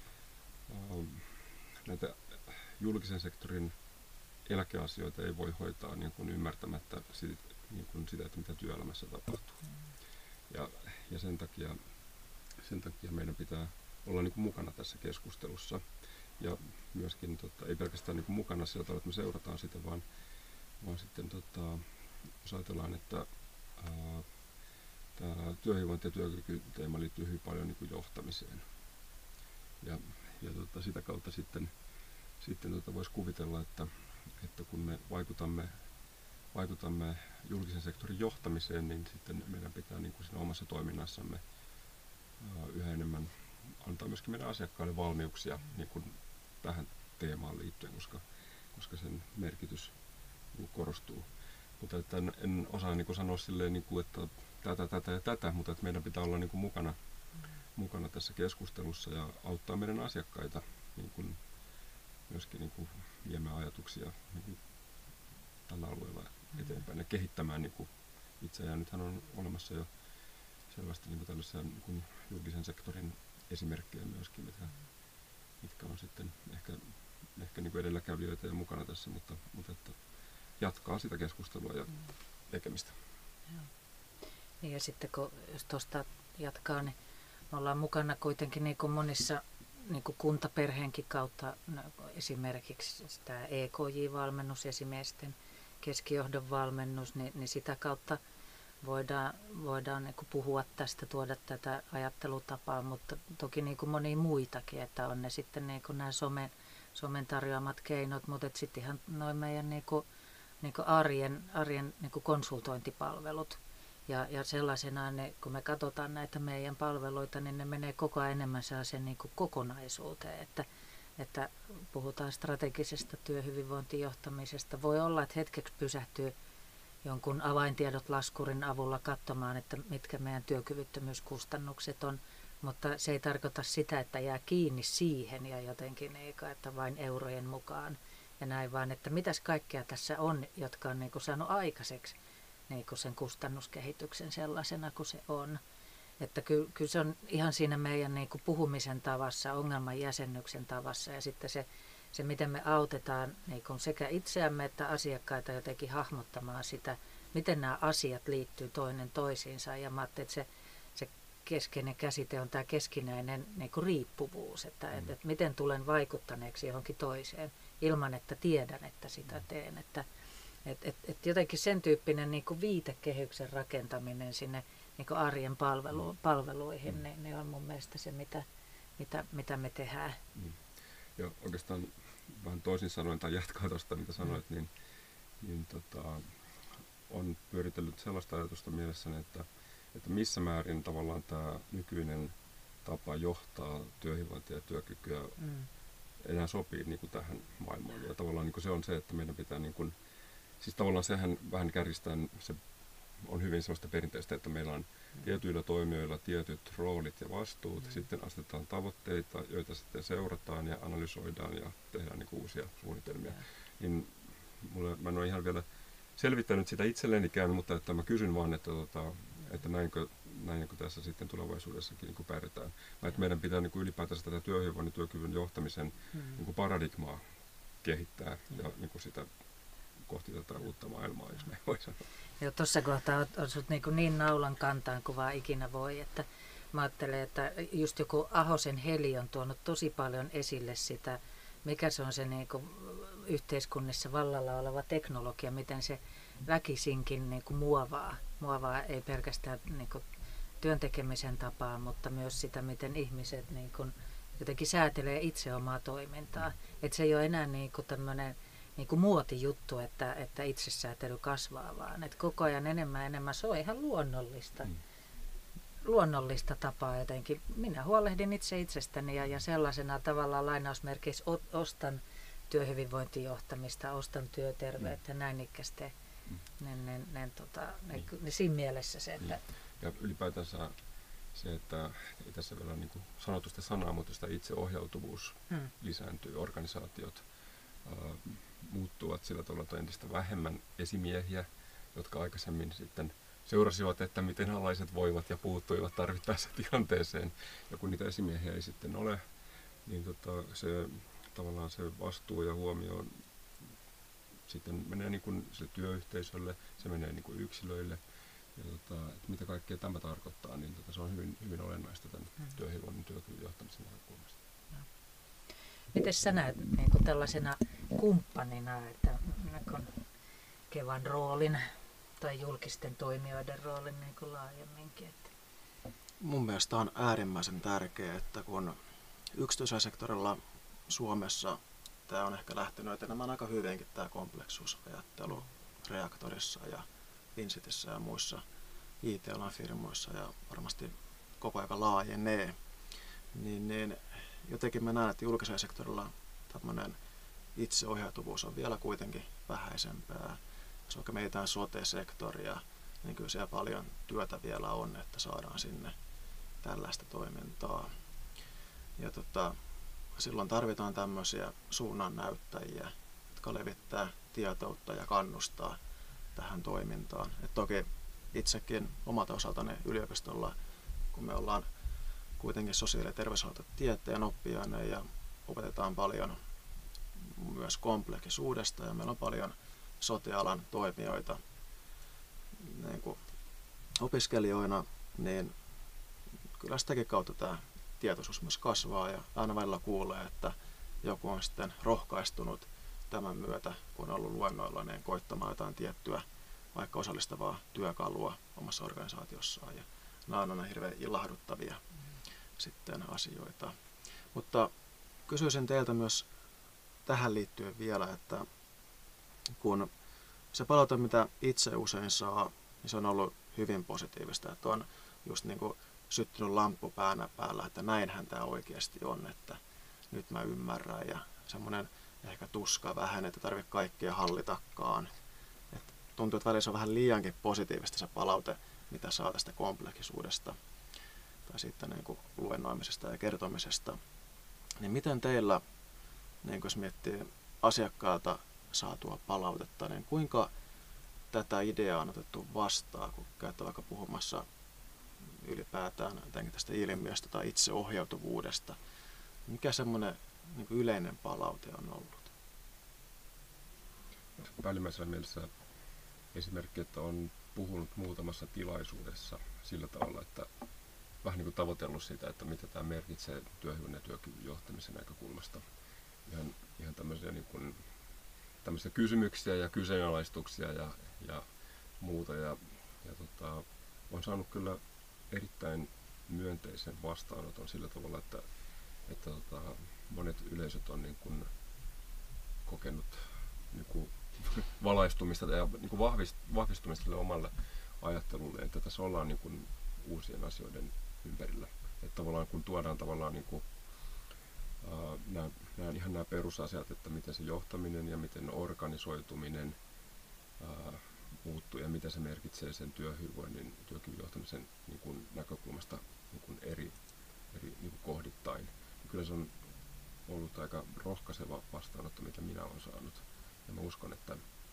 äh, näitä julkisen sektorin eläkeasioita ei voi hoitaa niin kuin ymmärtämättä siitä, niin kuin sitä, että mitä työelämässä tapahtuu. Ja, ja sen, takia, sen takia meidän pitää olla niin kuin mukana tässä keskustelussa. Ja myöskin tota, ei pelkästään niin kuin mukana sillä tavalla, että me seurataan sitä, vaan, vaan sitten tota, jos ajatellaan, että ää, tämä työhyvinvointi- ja työkyky-teema liittyy hyvin paljon niin kuin johtamiseen. Ja, ja tota, sitä kautta sitten, sitten tota, voisi kuvitella, että, että kun me vaikutamme, vaikutamme julkisen sektorin johtamiseen, niin sitten meidän pitää niin kuin siinä omassa toiminnassamme ää, yhä enemmän antaa myöskin meidän asiakkaille valmiuksia niin kuin tähän teemaan liittyen, koska, koska sen merkitys niin korostuu. Mutta että en, en osaa niin kuin sanoa silleen, niin kuin, että tätä, tätä ja tätä, mutta että meidän pitää olla niin kuin mukana, mukana tässä keskustelussa ja auttaa meidän asiakkaita niin kuin myöskin niin kuin viemään ajatuksia niin kuin tällä alueella eteenpäin ja kehittämään niin kuin itseään. Nythän on olemassa jo selvästi niin kuin tällaisia niin kuin julkisen sektorin esimerkkejä myöskin, mitkä, mitkä on sitten ehkä, ehkä niin kuin edelläkävijöitä ja mukana tässä, mutta, mutta että jatkaa sitä keskustelua ja tekemistä. Joo. Niin ja sitten kun jos tuosta jatkaa, niin me ollaan mukana kuitenkin niin kuin monissa niin kuin kuntaperheenkin kautta, no, esimerkiksi tämä E K J-valmennus, esimiesten keskijohdon valmennus, niin, niin sitä kautta voidaan, voidaan niin kuin puhua tästä, tuoda tätä ajattelutapaa, mutta toki niin kuin monia muitakin, että on ne sitten niin kuin nämä somen, somen tarjoamat keinot, mutta sitten ihan noin meidän niin kuin, niin kuin arjen, arjen niin kuin konsultointipalvelut. Ja, ja sellaisena, ne, kun me katsotaan näitä meidän palveluita, niin ne menee koko ajan enemmän sellaiseen niin kuin kokonaisuuteen, että, että puhutaan strategisesta työhyvinvointijohtamisesta. Voi olla, että hetkeksi pysähtyy jonkun avaintiedot laskurin avulla katsomaan, että mitkä meidän työkyvyttömyyskustannukset on, mutta se ei tarkoita sitä, että jää kiinni siihen ja jotenkin eikä, että vain eurojen mukaan ja näin, vaan että mitäs kaikkea tässä on, jotka on niin kuin saanut aikaiseksi niin kuin sen kustannuskehityksen sellaisena kuin se on. Että kyllä, kyllä se on ihan siinä meidän niin kuin puhumisen tavassa, ongelman jäsennyksen tavassa ja sitten se, se miten me autetaan niin kuin sekä itseämme että asiakkaita jotenkin hahmottamaan sitä, miten nämä asiat liittyy toinen toisiinsa. Ja mä ajattelin, että se, se keskeinen käsite on tämä keskinäinen niin kuin riippuvuus, että, mm. että, että miten tulen vaikuttaneeksi johonkin toiseen ilman, että tiedän, että sitä teen. Että, että, että, että jotenkin sen tyyppinen niin kuin viitekehyksen rakentaminen sinne niin kuin arjen palvelu, palveluihin, mm. niin ne on mun mielestä se, mitä, mitä, mitä me tehdään. Mm. Ja oikeastaan vähän toisin sanoen, tai jatkaa tuosta, mitä sanoit, mm. niin, niin tota, on pyöritellyt sellaista ajatusta mielessäni, että, että missä määrin tavallaan tämä nykyinen tapa johtaa työhyvinvointia ja työkykyä mm. enää sopii niin kuin tähän maailmaan. Ja tavallaan niin kuin se on se, että meidän pitää, niin kuin, siis tavallaan sehän vähän kärjistään, se on hyvin sellaista perinteistä, että meillä on mm. tietyillä toimijoilla tietyt roolit ja vastuut, mm. sitten asetetaan tavoitteita, joita sitten seurataan ja analysoidaan ja tehdään niin kuin uusia suunnitelmia. Mm. Niin mulle, mä en ole ihan vielä selvittänyt sitä itsellenikään, mutta että mä kysyn vaan, että, tota, että näinkö, näinkö tässä sitten tulevaisuudessakin niin kuin pärjätään. Mä, että meidän pitää niin kuin ylipäätänsä tätä työhyvinvoinnin työkyvyn johtamisen mm. niin kuin paradigmaa kehittää mm. ja niin kuin sitä kohti tätä uutta maailmaa, jos näin voi sanoa. Joo, tuossa kohtaa on sut niin, niin naulan kantaan kuin vaan ikinä voi, että mä ajattelen, että just joku Ahosen Heli on tuonut tosi paljon esille sitä, mikä se on se niin kuin yhteiskunnissa vallalla oleva teknologia, miten se väkisinkin niin kuin muovaa, muovaa ei pelkästään niin kuin työn tekemisen tapaa, mutta myös sitä, miten ihmiset niin kuin jotenkin säätelee itse omaa toimintaa. Että se ei ole enää niin kuin tämmöinen niin kuin muotijuttu, että, että itsesäätely kasvaa, vaan että koko ajan enemmän enemmän se on ihan luonnollista. Mm. luonnollista tapaa jotenkin. Minä huolehdin itse itsestäni ja, ja sellaisena tavallaan lainausmerkeissä ostan työhyvinvointijohtamista, ostan työterveyttä, mm. näin ikkästi. Mm. Niin, niin, niin, tota, niin. niin siinä mielessä se, että... Ja ylipäätänsä se, että ei tässä vielä niin kuin sanotusta sanaa, mutta sitä itseohjautuvuus mm. lisääntyy, organisaatiot äh, muuttuvat sillä tavalla, että entistä vähemmän esimiehiä, jotka aikaisemmin sitten seurasivat, että miten alaiset voivat ja puuttuivat tarvittaessa tilanteeseen. Ja kun niitä esimiehiä ei sitten ole, niin tota, se, tavallaan se vastuu ja huomio sitten menee niin kuin sille työyhteisölle, se menee niin kuin yksilöille. Ja tota, että mitä kaikkea tämä tarkoittaa, niin tota, se on hyvin, hyvin olennaista tämän mm. työhyvinvoinnin työkyvyn johtamisen näkökulmasta. Miten sä näet niin kuin tällaisena kumppanina, että kun Kevan roolin tai julkisten toimijoiden roolin niin kuin laajemminkin? Että... Mun mielestä on äärimmäisen tärkeää, että kun yksityisellä sektorilla Suomessa tämä on ehkä lähtenyt etenemään aika hyvinkin tämä kompleksisuusajattelu Reaktorissa ja Vincitissä ja muissa I T-alan firmoissa ja varmasti koko ajan laajenee, niin, niin jotenkin mä näen, että julkisella sektorilla tämmöinen itseohjautuvuus on vielä kuitenkin vähäisempää. Jos vaikka mietitään sote-sektoria, niin kyllä siellä paljon työtä vielä on, että saadaan sinne tällaista toimintaa. Ja tota, silloin tarvitaan tämmöisiä suunnannäyttäjiä, jotka levittää tietoutta ja kannustaa tähän toimintaan. Et toki itsekin omalta osaltani yliopistolla, kun me ollaan kuitenkin sosiaali- ja terveyshoitotieteen oppiaine ja opetetaan paljon myös kompleksisuudesta ja meillä on paljon sote-alan toimijoita niin kuin opiskelijoina, niin kyllä sitäkin kautta tämä tietoisuus myös kasvaa ja aina välillä kuulee, että joku on sitten rohkaistunut tämän myötä, kun on ollut luennoilla, niin koittamaan jotain tiettyä vaikka osallistavaa työkalua omassa organisaatiossaan ja nämä on aina hirveän ilahduttavia mm. sitten asioita. Mutta kysyisin teiltä myös tähän liittyen vielä, että kun se palaute, mitä itse usein saa, niin se on ollut hyvin positiivista, että on just niin kuin syttynyt lamppu päänä päällä, että näinhän tämä oikeasti on, että nyt mä ymmärrän ja semmoinen ehkä tuska vähän, että tarvitse kaikkia hallitakaan. Et tuntuu, että välillä se on vähän liiankin positiivista se palaute, mitä saa tästä kompleksisuudesta tai sitten niin kuin luennoimisesta ja kertomisesta. Niin miten teillä, niin jos miettii asiakkaalta saatua palautetta, niin kuinka tätä ideaa on otettu vastaan, kun käytte vaikka puhumassa ylipäätään tästä ilmiöstä tai itseohjautuvuudesta? Mikä semmoinen niin kuin yleinen palaute on ollut? Päällimmäisessä mielessä esimerkki, että on puhunut muutamassa tilaisuudessa sillä tavalla, että vähän niin kuin tavoitellut sitä, että mitä tämä merkitsee työhyvyn ja työkyvyn johtamisen näkökulmasta. Ihan, ihan tämmöisiä, niin kuin, tämmöisiä kysymyksiä ja kyseenalaistuksia ja, ja muuta. Ja, ja tota, on saanut kyllä erittäin myönteisen vastaanoton sillä tavalla, että, että tota, monet yleisöt on niin kuin kokenut niin kuin valaistumista ja niin kuin vahvistumista sille omalle ajattelulle, että tässä ollaan niin kuin uusien asioiden ympärillä. Että tavallaan kun tuodaan tavallaan niin kuin, ää, nämä, nämä, ihan nämä perusasiat, että miten se johtaminen ja miten organisoituminen ää, muuttuu ja mitä se merkitsee sen työhyvinvoinnin, työkyvyn johtamisen niin kuin näkökulmasta niin kuin eri, eri niin kuin kohdittain. Ja kyllä se on ollut aika rohkaiseva vastaanotto, mitä minä olen saanut. Ja mä uskon, että,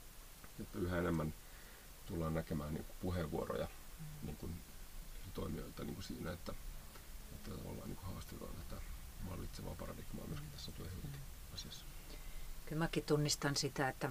että yhä enemmän tullaan näkemään niin kuin puheenvuoroja niin kuin eri toimijoilta niin kuin siinä, että, että ollaan niin kuin haastetaan tätä vallitsevaa paradigmaa myöskin tässä työhyvinvointiasiassa. Kyllä mäkin tunnistan sitä, että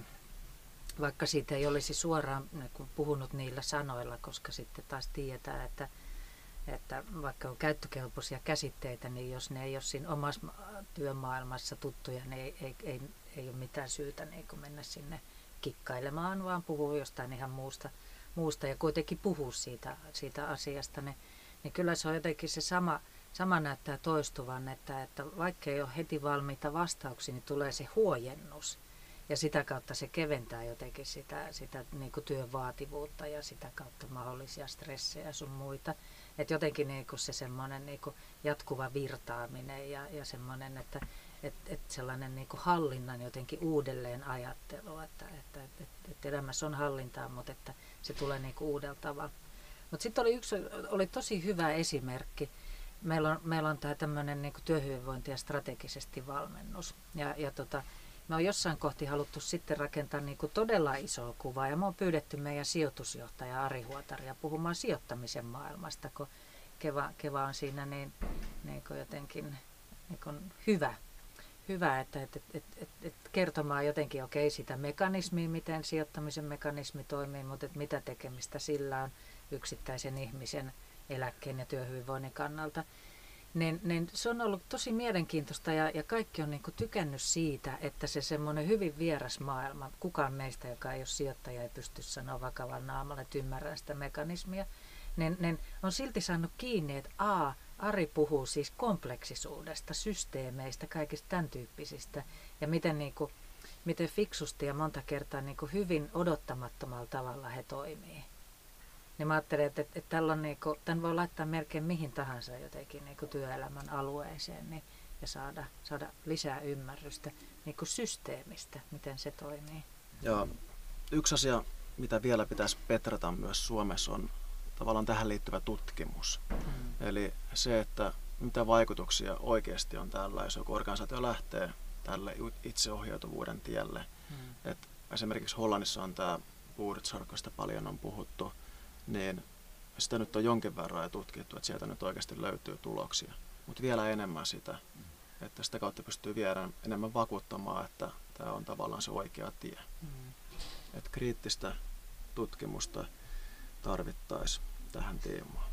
vaikka siitä ei olisi suoraan niin puhunut niillä sanoilla, koska sitten taas tiedetään, että, että vaikka on käyttökelpoisia käsitteitä, niin jos ne ei ole siinä omassa työmaailmassa tuttuja, niin ei, ei, ei, ei ole mitään syytä niin kuin mennä sinne kikkailemaan, vaan puhuu jostain ihan muusta, muusta ja kuitenkin puhuu siitä, siitä asiasta, niin, niin kyllä se on jotenkin se sama, sama näyttää toistuvan, että, että vaikka ei ole heti valmiita vastauksia, niin tulee se huojennus. Ja sitä kautta se keventää jotenkin sitä, sitä niin kuin työn vaativuutta ja sitä kautta mahdollisia stressejä ja sun muita. Että jotenkin niin kuin se semmoinen niin kuin jatkuva virtaaminen ja, ja semmoinen, että et, et sellainen niin kuin hallinnan jotenkin uudelleen ajattelu, että, että, että, että elämässä on hallintaa, mutta että se tulee niin kuin uudella tavalla. Mutta sitten oli yksi oli tosi hyvä esimerkki. Meillä on, meillä on tämä tämmöinen niin kuin työhyvinvointi ja strategisesti valmennus. Ja, ja tota, me on jossain kohti haluttu sitten rakentaa niin kuin todella isoa kuvaa ja me on pyydetty meidän sijoitusjohtaja Ari Huotaria puhumaan sijoittamisen maailmasta, kun Keva, Keva on siinä niin, niin kuin jotenkin niin kuin hyvä, hyvä että et, et, et, et kertomaan jotenkin okei okay, sitä mekanismia, miten sijoittamisen mekanismi toimii, mutta et mitä tekemistä sillä on yksittäisen ihmisen eläkkeen ja työhyvinvoinnin kannalta. Niin, niin se on ollut tosi mielenkiintoista ja, ja kaikki on niinku tykännyt siitä, että se semmoinen hyvin vieras maailma, kukaan meistä, joka ei ole sijoittaja, ei pysty sanoa vakavalla naamalla, että ymmärrää sitä mekanismia, niin, niin on silti saanut kiinni, että a, Ari puhuu siis kompleksisuudesta, systeemeistä, kaikista tämän tyyppisistä ja miten, niinku, miten fiksusti ja monta kertaa niinku hyvin odottamattomalla tavalla he toimii. Niin mä ajattelen, että, että, että tällä niinku, tämän voi laittaa melkein mihin tahansa jotenkin niinku työelämän alueeseen niin, ja saada, saada lisää ymmärrystä niinku systeemistä, miten se toimii. Ja yksi asia, mitä vielä pitäisi petrata myös Suomessa, on tavallaan tähän liittyvä tutkimus. Mm. Eli se, että mitä vaikutuksia oikeasti on tällä, jos joku organisaatio lähtee tälle itseohjautuvuuden tielle. Mm. Et esimerkiksi Hollannissa on tämä Buurtzorgista paljon on puhuttu, niin sitä nyt on jonkin verran jo tutkittu, että sieltä nyt oikeasti löytyy tuloksia. Mutta vielä enemmän sitä, että sitä kautta pystyy vielä enemmän vakuuttamaan, että tämä on tavallaan se oikea tie. Mm. Että kriittistä tutkimusta tarvittaisiin tähän teemaan.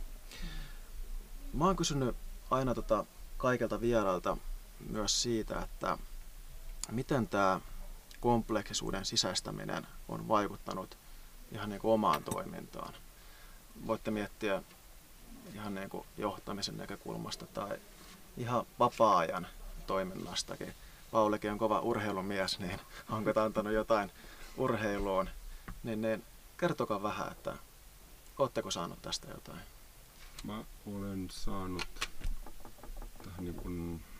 Mm. Mä oon kysynyt aina tota kaikilta vierailta myös siitä, että miten tämä kompleksisuuden sisäistäminen on vaikuttanut ihan niin kuin omaan toimintaan. Voitte miettiä ihan niin kuin johtamisen näkökulmasta tai ihan vapaa-ajan toiminnastakin. Paulikin on kova urheilumies, niin onko tämä antanut jotain urheiluun? Niin, niin kertokaa vähän, että ootteko saanut tästä jotain? Mä olen saanut tähän niin kuin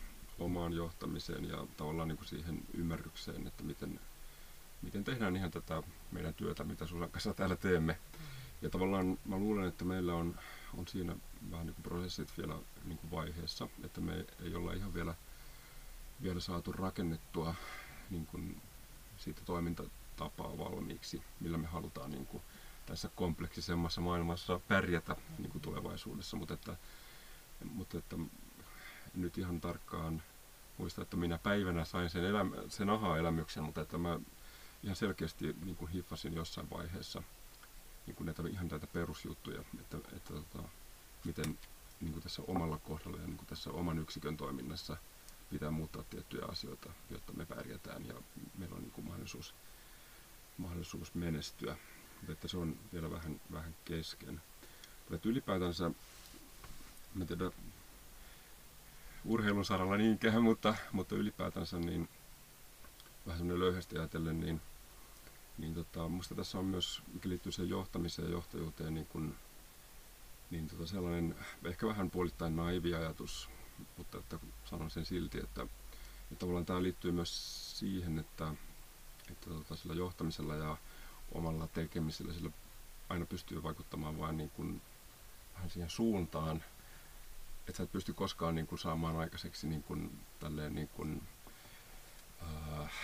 omaan johtamiseen ja tavallaan niin kuin siihen ymmärrykseen, että miten, miten tehdään ihan tätä meidän työtä, mitä Susan kanssa täällä teemme. Ja tavallaan mä luulen, että meillä on, on siinä vähän niin kuin prosessit vielä niin kuin vaiheessa, että me ei olla ihan vielä, vielä saatu rakennettua niin kuin siitä toimintatapaa valmiiksi, millä me halutaan niin kuin tässä kompleksisemmassa maailmassa pärjätä niin kuin tulevaisuudessa, mutta että, mutta että nyt ihan tarkkaan muista, että minä päivänä sain sen, elämä, sen aha-elämyksen, mutta että mä ihan selkeästi niin kuin hiffasin jossain vaiheessa niin kuin näitä, ihan näitä perusjuttuja, että, että tota, miten niin kuin tässä omalla kohdalla ja niin kuin tässä oman yksikön toiminnassa pitää muuttaa tiettyjä asioita, jotta me pärjätään ja meillä on niin kuin mahdollisuus, mahdollisuus menestyä. Mutta että se on vielä vähän, vähän kesken. Mutta että ylipäätänsä, mä tiedän urheilun saralla niinkään, mutta, mutta ylipäätänsä niin vähän semmoinen löyhästi ajatellen, niin, niin tota, musta tässä on myös, mikä liittyy siihen johtamiseen ja johtajuuteen, niin, kun, niin tota sellainen ehkä vähän puolittain naivi ajatus, mutta että sanon sen silti, että, että tavallaan tämä liittyy myös siihen, että, että tota, sillä johtamisella ja omalla tekemisellä sillä aina pystyy vaikuttamaan vain niin kuin vähän siihen suuntaan, että sä et pysty koskaan niin kuin saamaan aikaiseksi niin kuin, tälleen niin kuin, ää, ää,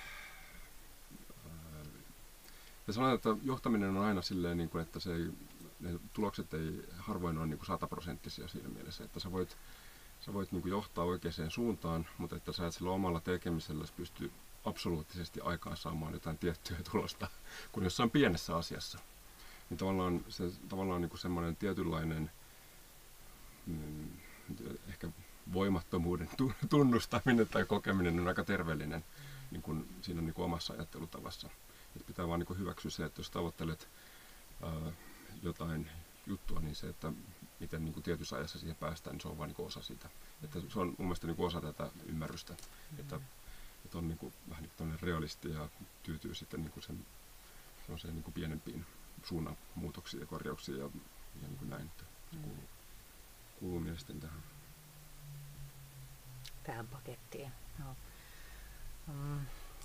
ja sanotaan, että johtaminen on aina silleen, niin kuin, että se ei, ne tulokset ei harvoin ole niin kuin sataprosenttisia siinä mielessä, että sä voit, sä voit niin kuin johtaa oikeaan suuntaan, mutta että sä et sillä omalla tekemisellä pysty absoluuttisesti aikaan saamaan jotain tiettyä tulosta kuin jossain pienessä asiassa. Niin tavallaan se tavallaan niin kuin semmoinen tietynlainen mm, ehkä voimattomuuden tunnustaminen tai kokeminen on aika terveellinen niin kuin siinä niin kuin omassa ajattelutavassa. Et pitää vaan niin kuin hyväksyä se, että jos tavoittelet ää, jotain juttua, niin se, että miten niin kuin tietyssä ajassa siihen päästään, niin se on vain niin kuin osa sitä. Että se on mun mielestä niin kuin osa tätä ymmärrystä. Mm-hmm. Että Että on niin kuin, vähän niin kuin realisti ja tyytyy sitten niin kuin sen, sen niin kuin pienempiin suunnanmuutoksiin ja korjauksiin ja, ja niin kuin näin. Että mm. kuuluu, kuuluu mielestäni tähän. Tähän pakettiin. No. Mm.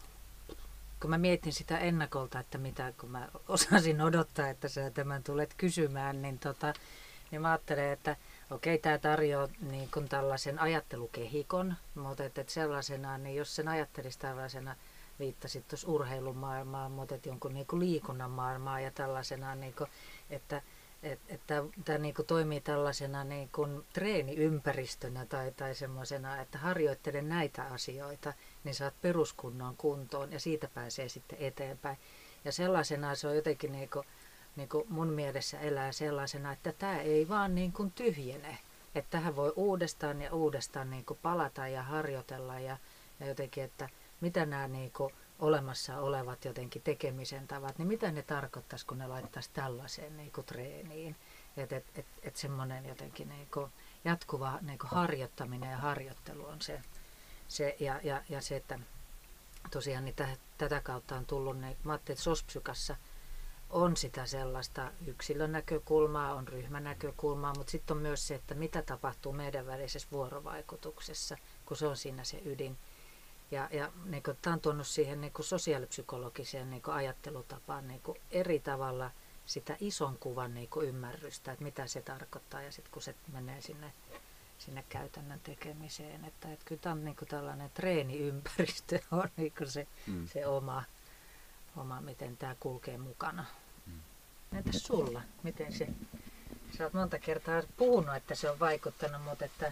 Kun mä mietin sitä ennakolta, että mitä, kun mä osasin odottaa, että sä tämän tulet kysymään, niin, tota, niin mä ajattelen, että okei, tämä tarjoaa niin kuin tällaisen ajattelukehikon, mutta et, et sellaisena, niin jos sen ajattelisi tällaisena, viittasit tuossa urheilumaailmaan, mutta et jonkun niin kuin liikunnan maailmaan ja tällaisena, niin kuin, että et, et tämä niin kuin toimii tällaisena niin kuin treeniympäristönä tai, tai semmoisena, että harjoittele näitä asioita, niin saat peruskunnon kuntoon ja siitä pääsee sitten eteenpäin. Ja sellaisena se on jotenkin niin kuin, niin kuin mun mielessä elää sellaisena, että tämä ei vaan niin kuin tyhjene. Että tähän voi uudestaan ja uudestaan niin kuin palata ja harjoitella ja, ja jotenkin, että mitä nämä niin kuin olemassa olevat jotenkin tekemisen tavat, niin mitä ne tarkoittaisi, kun ne laittaisi tällaiseen niin kuin treeniin. Että et, et, et semmoinen jotenkin niin kuin jatkuva niin kuin harjoittaminen ja harjoittelu on se. se ja, ja, ja se, että tosiaan niin täh, tätä kautta on tullut, niin mä ajattelin, että SOSPsykassa on sitä sellaista yksilön näkökulmaa, on ryhmän näkökulmaa, mutta sitten on myös se, että mitä tapahtuu meidän välisessä vuorovaikutuksessa, kun se on siinä se ydin. Ja, ja niin tämä on tuonut siihen niin sosiaalipsykologiseen niin ajattelutapaan niin eri tavalla sitä ison kuvan niin ymmärrystä, että mitä se tarkoittaa ja sitten kun se menee sinne, sinne käytännön tekemiseen. Että, että kyllä tämä on niin tällainen treeniympäristö on niin se, mm. se oma. oma, miten tämä kulkee mukana. Mm. Entäs sulla? Miten se? Sä oot monta kertaa puhunut, että se on vaikuttanut, mutta että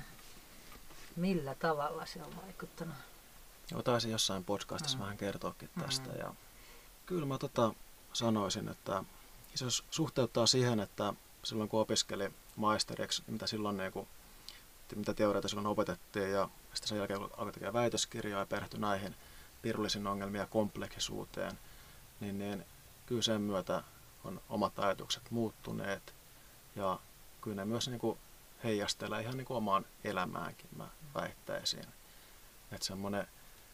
millä tavalla se on vaikuttanut? Joo, taisin jossain podcastissa mm. vähän kertoakin tästä. Mm. Ja kyllä mä tota sanoisin, että se suhteuttaa siihen, että silloin kun opiskeli maisteriksi, mitä silloin niinku, mitä teorioita silloin opetettiin ja sitten sen jälkeen alkoi tekemään väitöskirjaa ja perehty näihin pirullisiin ongelmiin ja kompleksisuuteen, niin, niin kyllä sen myötä on omat ajatukset muuttuneet ja kyllä ne myös niin kuin heijastelee ihan niin kuin omaan elämäänkin, mä väittäisin. Että semmoinen,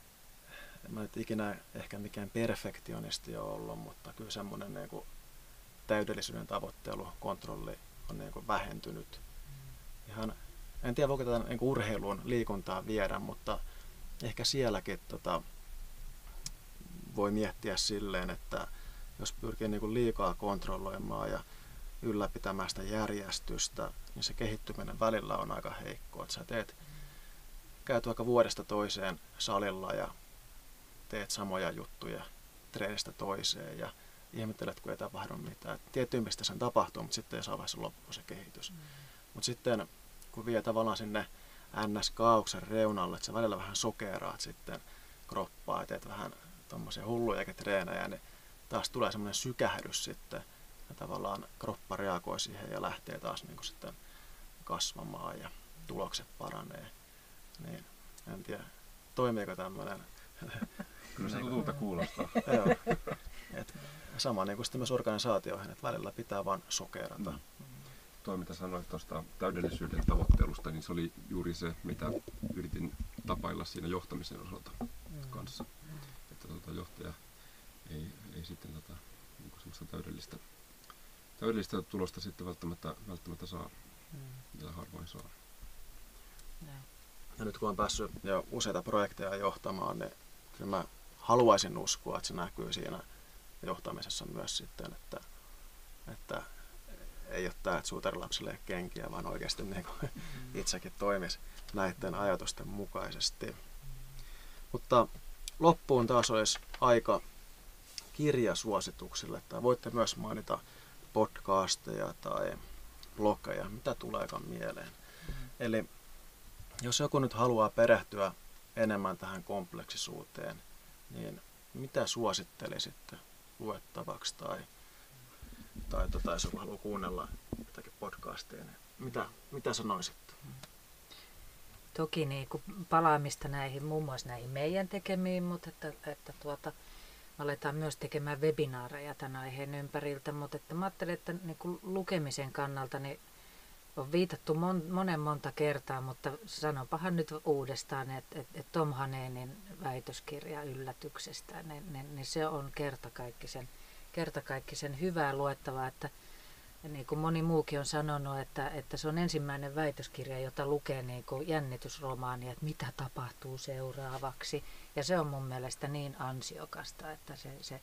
en mä nyt ikinä ehkä mikään perfektionisti ole ollut, mutta kyllä semmoinen niin kuin täydellisyyden tavoittelu, kontrolli on niin kuin vähentynyt ihan en tiedä voiko tätä niin kuin urheiluun, liikuntaan viedä, mutta ehkä sielläkin tota, voi miettiä silleen, että jos pyrkii niin kuin liikaa kontrolloimaan ja ylläpitämään sitä järjestystä, niin se kehittyminen välillä on aika heikkoa. Että sä teet, käyt vaikka vuodesta toiseen salilla ja teet samoja juttuja treenistä toiseen ja ihmettelet, kun ei tapahdu mitään. Tiettyyn piste sen tapahtuu, mutta sitten jossain vaiheessa loppuu se kehitys. Mm. Mutta sitten kun vie tavallaan sinne N S-kaauksen reunalle, että sä välillä vähän sokeeraat sitten kroppaa ja teet vähän tommosia hulluja treenejä, niin taas tulee semmoinen sykähdys sitten ja tavallaan kroppa reagoi siihen ja lähtee taas niin kuin sitten kasvamaan ja tulokset paranee. Niin, en tiedä, toimiiko tämmöinen. Kyllä se tutulta kuulostaa. Joo. Et sama niin kuin sitten myös organisaatioihin, että välillä pitää vaan sokeerata. Mm. Toi mitä sanoit tuosta täydellisyyden tavoittelusta, niin se oli juuri se, mitä yritin tapailla siinä johtamisen osalta mm. kanssa. Mm. Että tuota, johtaja ei, ei sitten tota, niin kuin semmoista täydellistä, täydellistä tulosta sitten välttämättä, välttämättä saa, mm. ja harvoin saa. Ja nyt kun on päässyt jo useita projekteja johtamaan, niin kyllä mä haluaisin uskoa, että se näkyy siinä johtamisessa myös sitten, että, että ei ole tämä, että suutarilapsille ei ole kenkiä, vaan oikeasti niin kuin mm. itsekin toimisi näiden ajatusten mukaisesti. Mm. Mutta loppuun taas olisi aika kirjasuosituksille, tai voitte myös mainita podcasteja tai blogeja, mitä tuleekaan mieleen. Mm. Eli jos joku nyt haluaa perehtyä enemmän tähän kompleksisuuteen, niin mitä suosittelisitte luettavaksi tai, tai tota, jos joku haluaa kuunnella jotakin podcastia, niin mitä, mitä sanoisitte? Toki niin kuin palaamista näihin, muun muassa näihin meidän tekemiin, mutta että, että tuota, aletaan myös tekemään webinaareja tämän aiheen ympäriltä, mutta että mä ajattelen, että niin kuin lukemisen kannalta niin on viitattu mon, monen monta kertaa, mutta sanonpahan nyt uudestaan, että, että, että Tom Hanenin väitöskirja yllätyksestä, niin, niin, niin se on kertakaikkisen, kertakaikkisen hyvää luettavaa, että niin kuin moni muukin on sanonut, että, että se on ensimmäinen väitöskirja, jota lukee niin kuin jännitysromaani, että mitä tapahtuu seuraavaksi. Ja se on mun mielestä niin ansiokasta, että se, se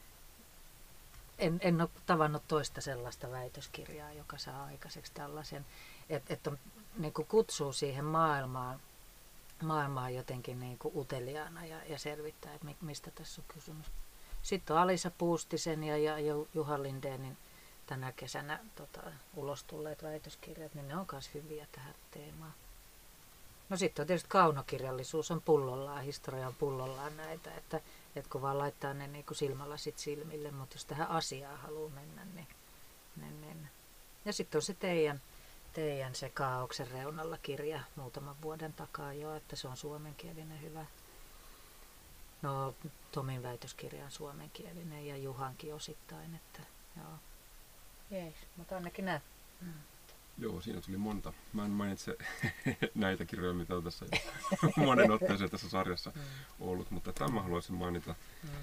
en, en ole tavannut toista sellaista väitöskirjaa, joka saa aikaiseksi tällaisen, että, että niin kuin kutsuu siihen maailmaan, maailmaan jotenkin niin kuin uteliaana ja, ja selvittää, että mistä tässä on kysymys. Sitten on Alisa Puustisen ja, ja Juha Lindénin tänä kesänä tota, ulos tulleet väitöskirjat, niin ne on myös hyviä tähän teemaan. No sitten on tietysti kaunokirjallisuus on pullollaan, historia on pullollaan näitä, että, että kun vaan laittaa ne niin kuin silmälasit silmille, mutta jos tähän asiaan haluaa mennä, niin, niin, niin. Ja sitten on se teidän, teidän se Kaaoksen reunalla -kirja muutaman vuoden takaa jo, että se on suomenkielinen hyvä. No Tomin väitöskirja on suomenkielinen ja Juhankin osittain, että joo. Jees, mutta ainakin näin. Mm. Joo, siinä tuli monta. Mä en mainitse näitä kirjoja, mitä on tässä monen otteeseen tässä sarjassa mm. ollut, mutta tämän haluaisin mainita.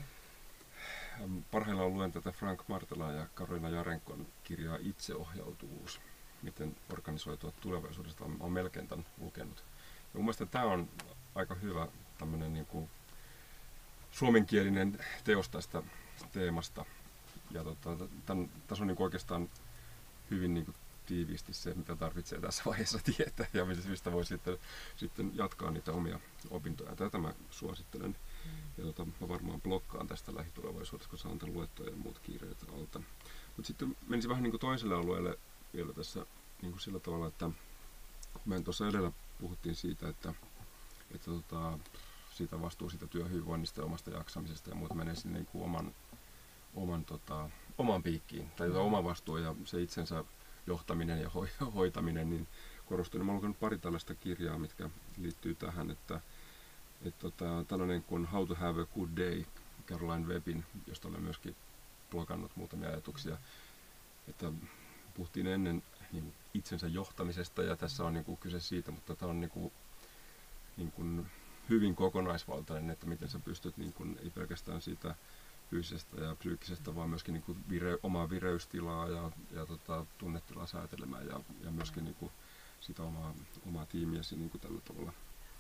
Mm. Parhaillaan luen tätä Frank Martelaa ja Karolina Jarenkon kirjaa Itseohjautuvuus, miten organisoitua tulevaisuudesta. Olen melkein tämän lukenut. Ja mun mielestä tämä on aika hyvä tämmöinen niin kuin suomenkielinen teos tästä teemasta. Ja tota, tämän, tässä on niin kuin oikeastaan hyvin niin kuin tiiviisti se, mitä tarvitsee tässä vaiheessa tietää ja mistä voi sitten, sitten jatkaa niitä omia opintoja. Tätä mä suosittelen. Mm. Ja tota, mä varmaan blokkaan tästä lähitulevaisuudessa, kun saan tämän luettua ja muut kiireet alta. Mutta sitten menisin vähän niin kuin toiselle alueelle vielä tässä niin kuin sillä tavalla, että me tuossa edellä puhuttiin siitä, että, että tota, siitä vastuu siitä työhyvinvoinnista ja omasta jaksamisesta ja muuta menee sinne niin kuin oman, oman, tota, oman piikkiin. Tai tota, oma vastuu ja se itsensä johtaminen ja ho- hoitaminen niin korostuu. Mä olen lukenut pari tällaista kirjaa, mitkä liittyy tähän, että, että tota, tällainen kuin How to have a good day, Caroline Webbin, josta olen myöskin blogannut muutamia ajatuksia, että puhuttiin ennen niin itsensä johtamisesta ja tässä on niin kuin kyse siitä, mutta tämä on niin kuin, niin kuin hyvin kokonaisvaltainen, että miten sä pystyt niin kuin, ei pelkästään siitä fyysisestä ja psyykkisestä, vaan myöskin niin kuin vire, omaa vireystilaa ja, ja tota, tunnetilaa säätelemään ja, ja myöskin niin kuin sitä omaa, omaa tiimiäsi niin kuin tällä tavalla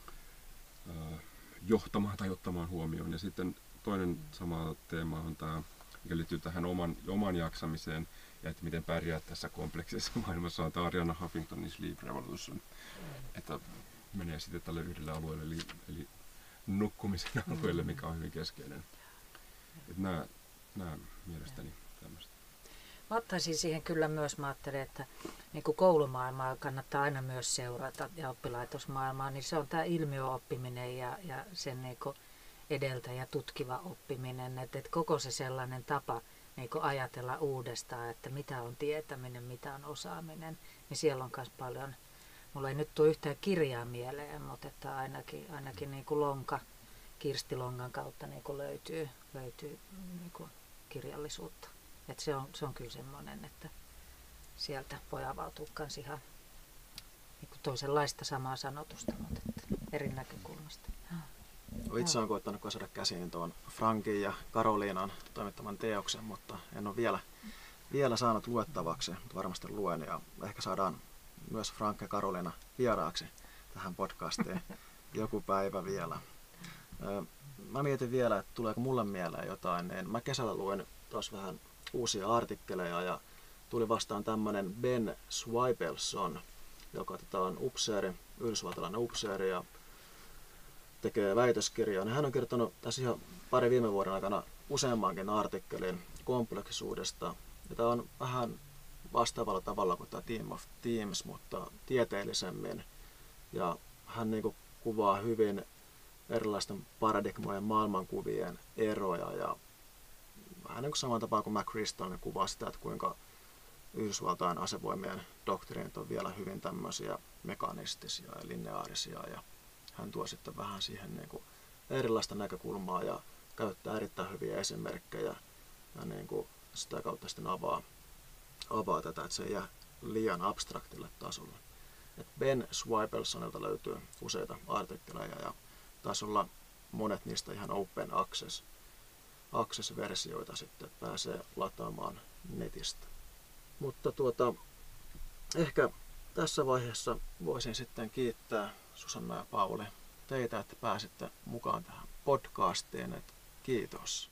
ää, johtamaan tai ottamaan huomioon. Ja sitten toinen sama teema on tämä, mikä liittyy tähän oman, oman jaksamiseen ja että miten pärjää tässä kompleksisessa maailmassa, on tämä Arianna Huffingtonin Sleep Revolution, että menee sitten tälle yhdelle alueelle, eli, eli nukkumisen alueelle, mikä on hyvin keskeinen. Että nämä, nämä mielestäni tämmöistä. Mä ottaisin siihen kyllä myös, mä ajattelen, että niin kuin koulumaailmaa kannattaa aina myös seurata ja oppilaitosmaailmaa, niin se on tämä ilmiöoppiminen ja, ja sen niin kuin edeltäjä tutkiva oppiminen, että, että koko se sellainen tapa niin kuin ajatella uudestaan, että mitä on tietäminen, mitä on osaaminen, niin siellä on myös paljon, mulla ei nyt tule yhtään kirjaa mieleen, mutta että ainakin, ainakin niin kuin Lonka, Kirsti Longan kautta niin kuin löytyy, löytyy niin kuin kirjallisuutta. Että se on, se on kyllä semmoinen, että sieltä voi avautua kans ihan niin kuin toisenlaista samaa sanotusta, mutta että eri näkökulmasta. Itse olen koittanut saada käsiin tuon Frankin ja Karoliinan toimittaman teoksen, mutta en ole vielä, vielä saanut luettavaksi, mutta varmasti luen ja ehkä saadaan myös Frank ja Karoliina vieraaksi tähän podcastiin joku päivä vielä. Mä mietin vielä, että tuleeko mulle mieleen jotain, niin mä kesällä luin taas vähän uusia artikkeleja ja tuli vastaan tämmönen Ben Swipelson, joka on upseeri, yhdysvaltalainen upseeri ja tekee väitöskirjaa. Hän on kirjoittanut tässä ihan pari viime vuoden aikana useammankin artikkelin kompleksisuudesta. Ja tämä on vähän vastaavalla tavalla kuin tämä Team of Teams, mutta tieteellisemmin. Ja hän niin kuin kuvaa hyvin erilaisten paradigmojen maailmankuvien eroja. Ja vähän niin kuin samaan tapaan kuin McChrystal kuvaa sitä, että kuinka Yhdysvaltain asevoimien doktriinit on vielä hyvin tämmöisiä mekanistisia ja lineaarisia. Ja hän tuo sitten vähän siihen niin kuin erilaista näkökulmaa ja käyttää erittäin hyviä esimerkkejä ja niin kuin sitä kautta sitten avaa, avaa tätä, että se ei jää liian abstraktille tasolle. Et Ben Swipelsonilta löytyy useita artikkeleja ja taisi olla monet niistä ihan open access, access-versioita sitten, että pääsee lataamaan netistä. Mutta tuota, ehkä tässä vaiheessa voisin sitten kiittää Susanna ja Pauli teitä, että pääsitte mukaan tähän podcastiin. Et kiitos.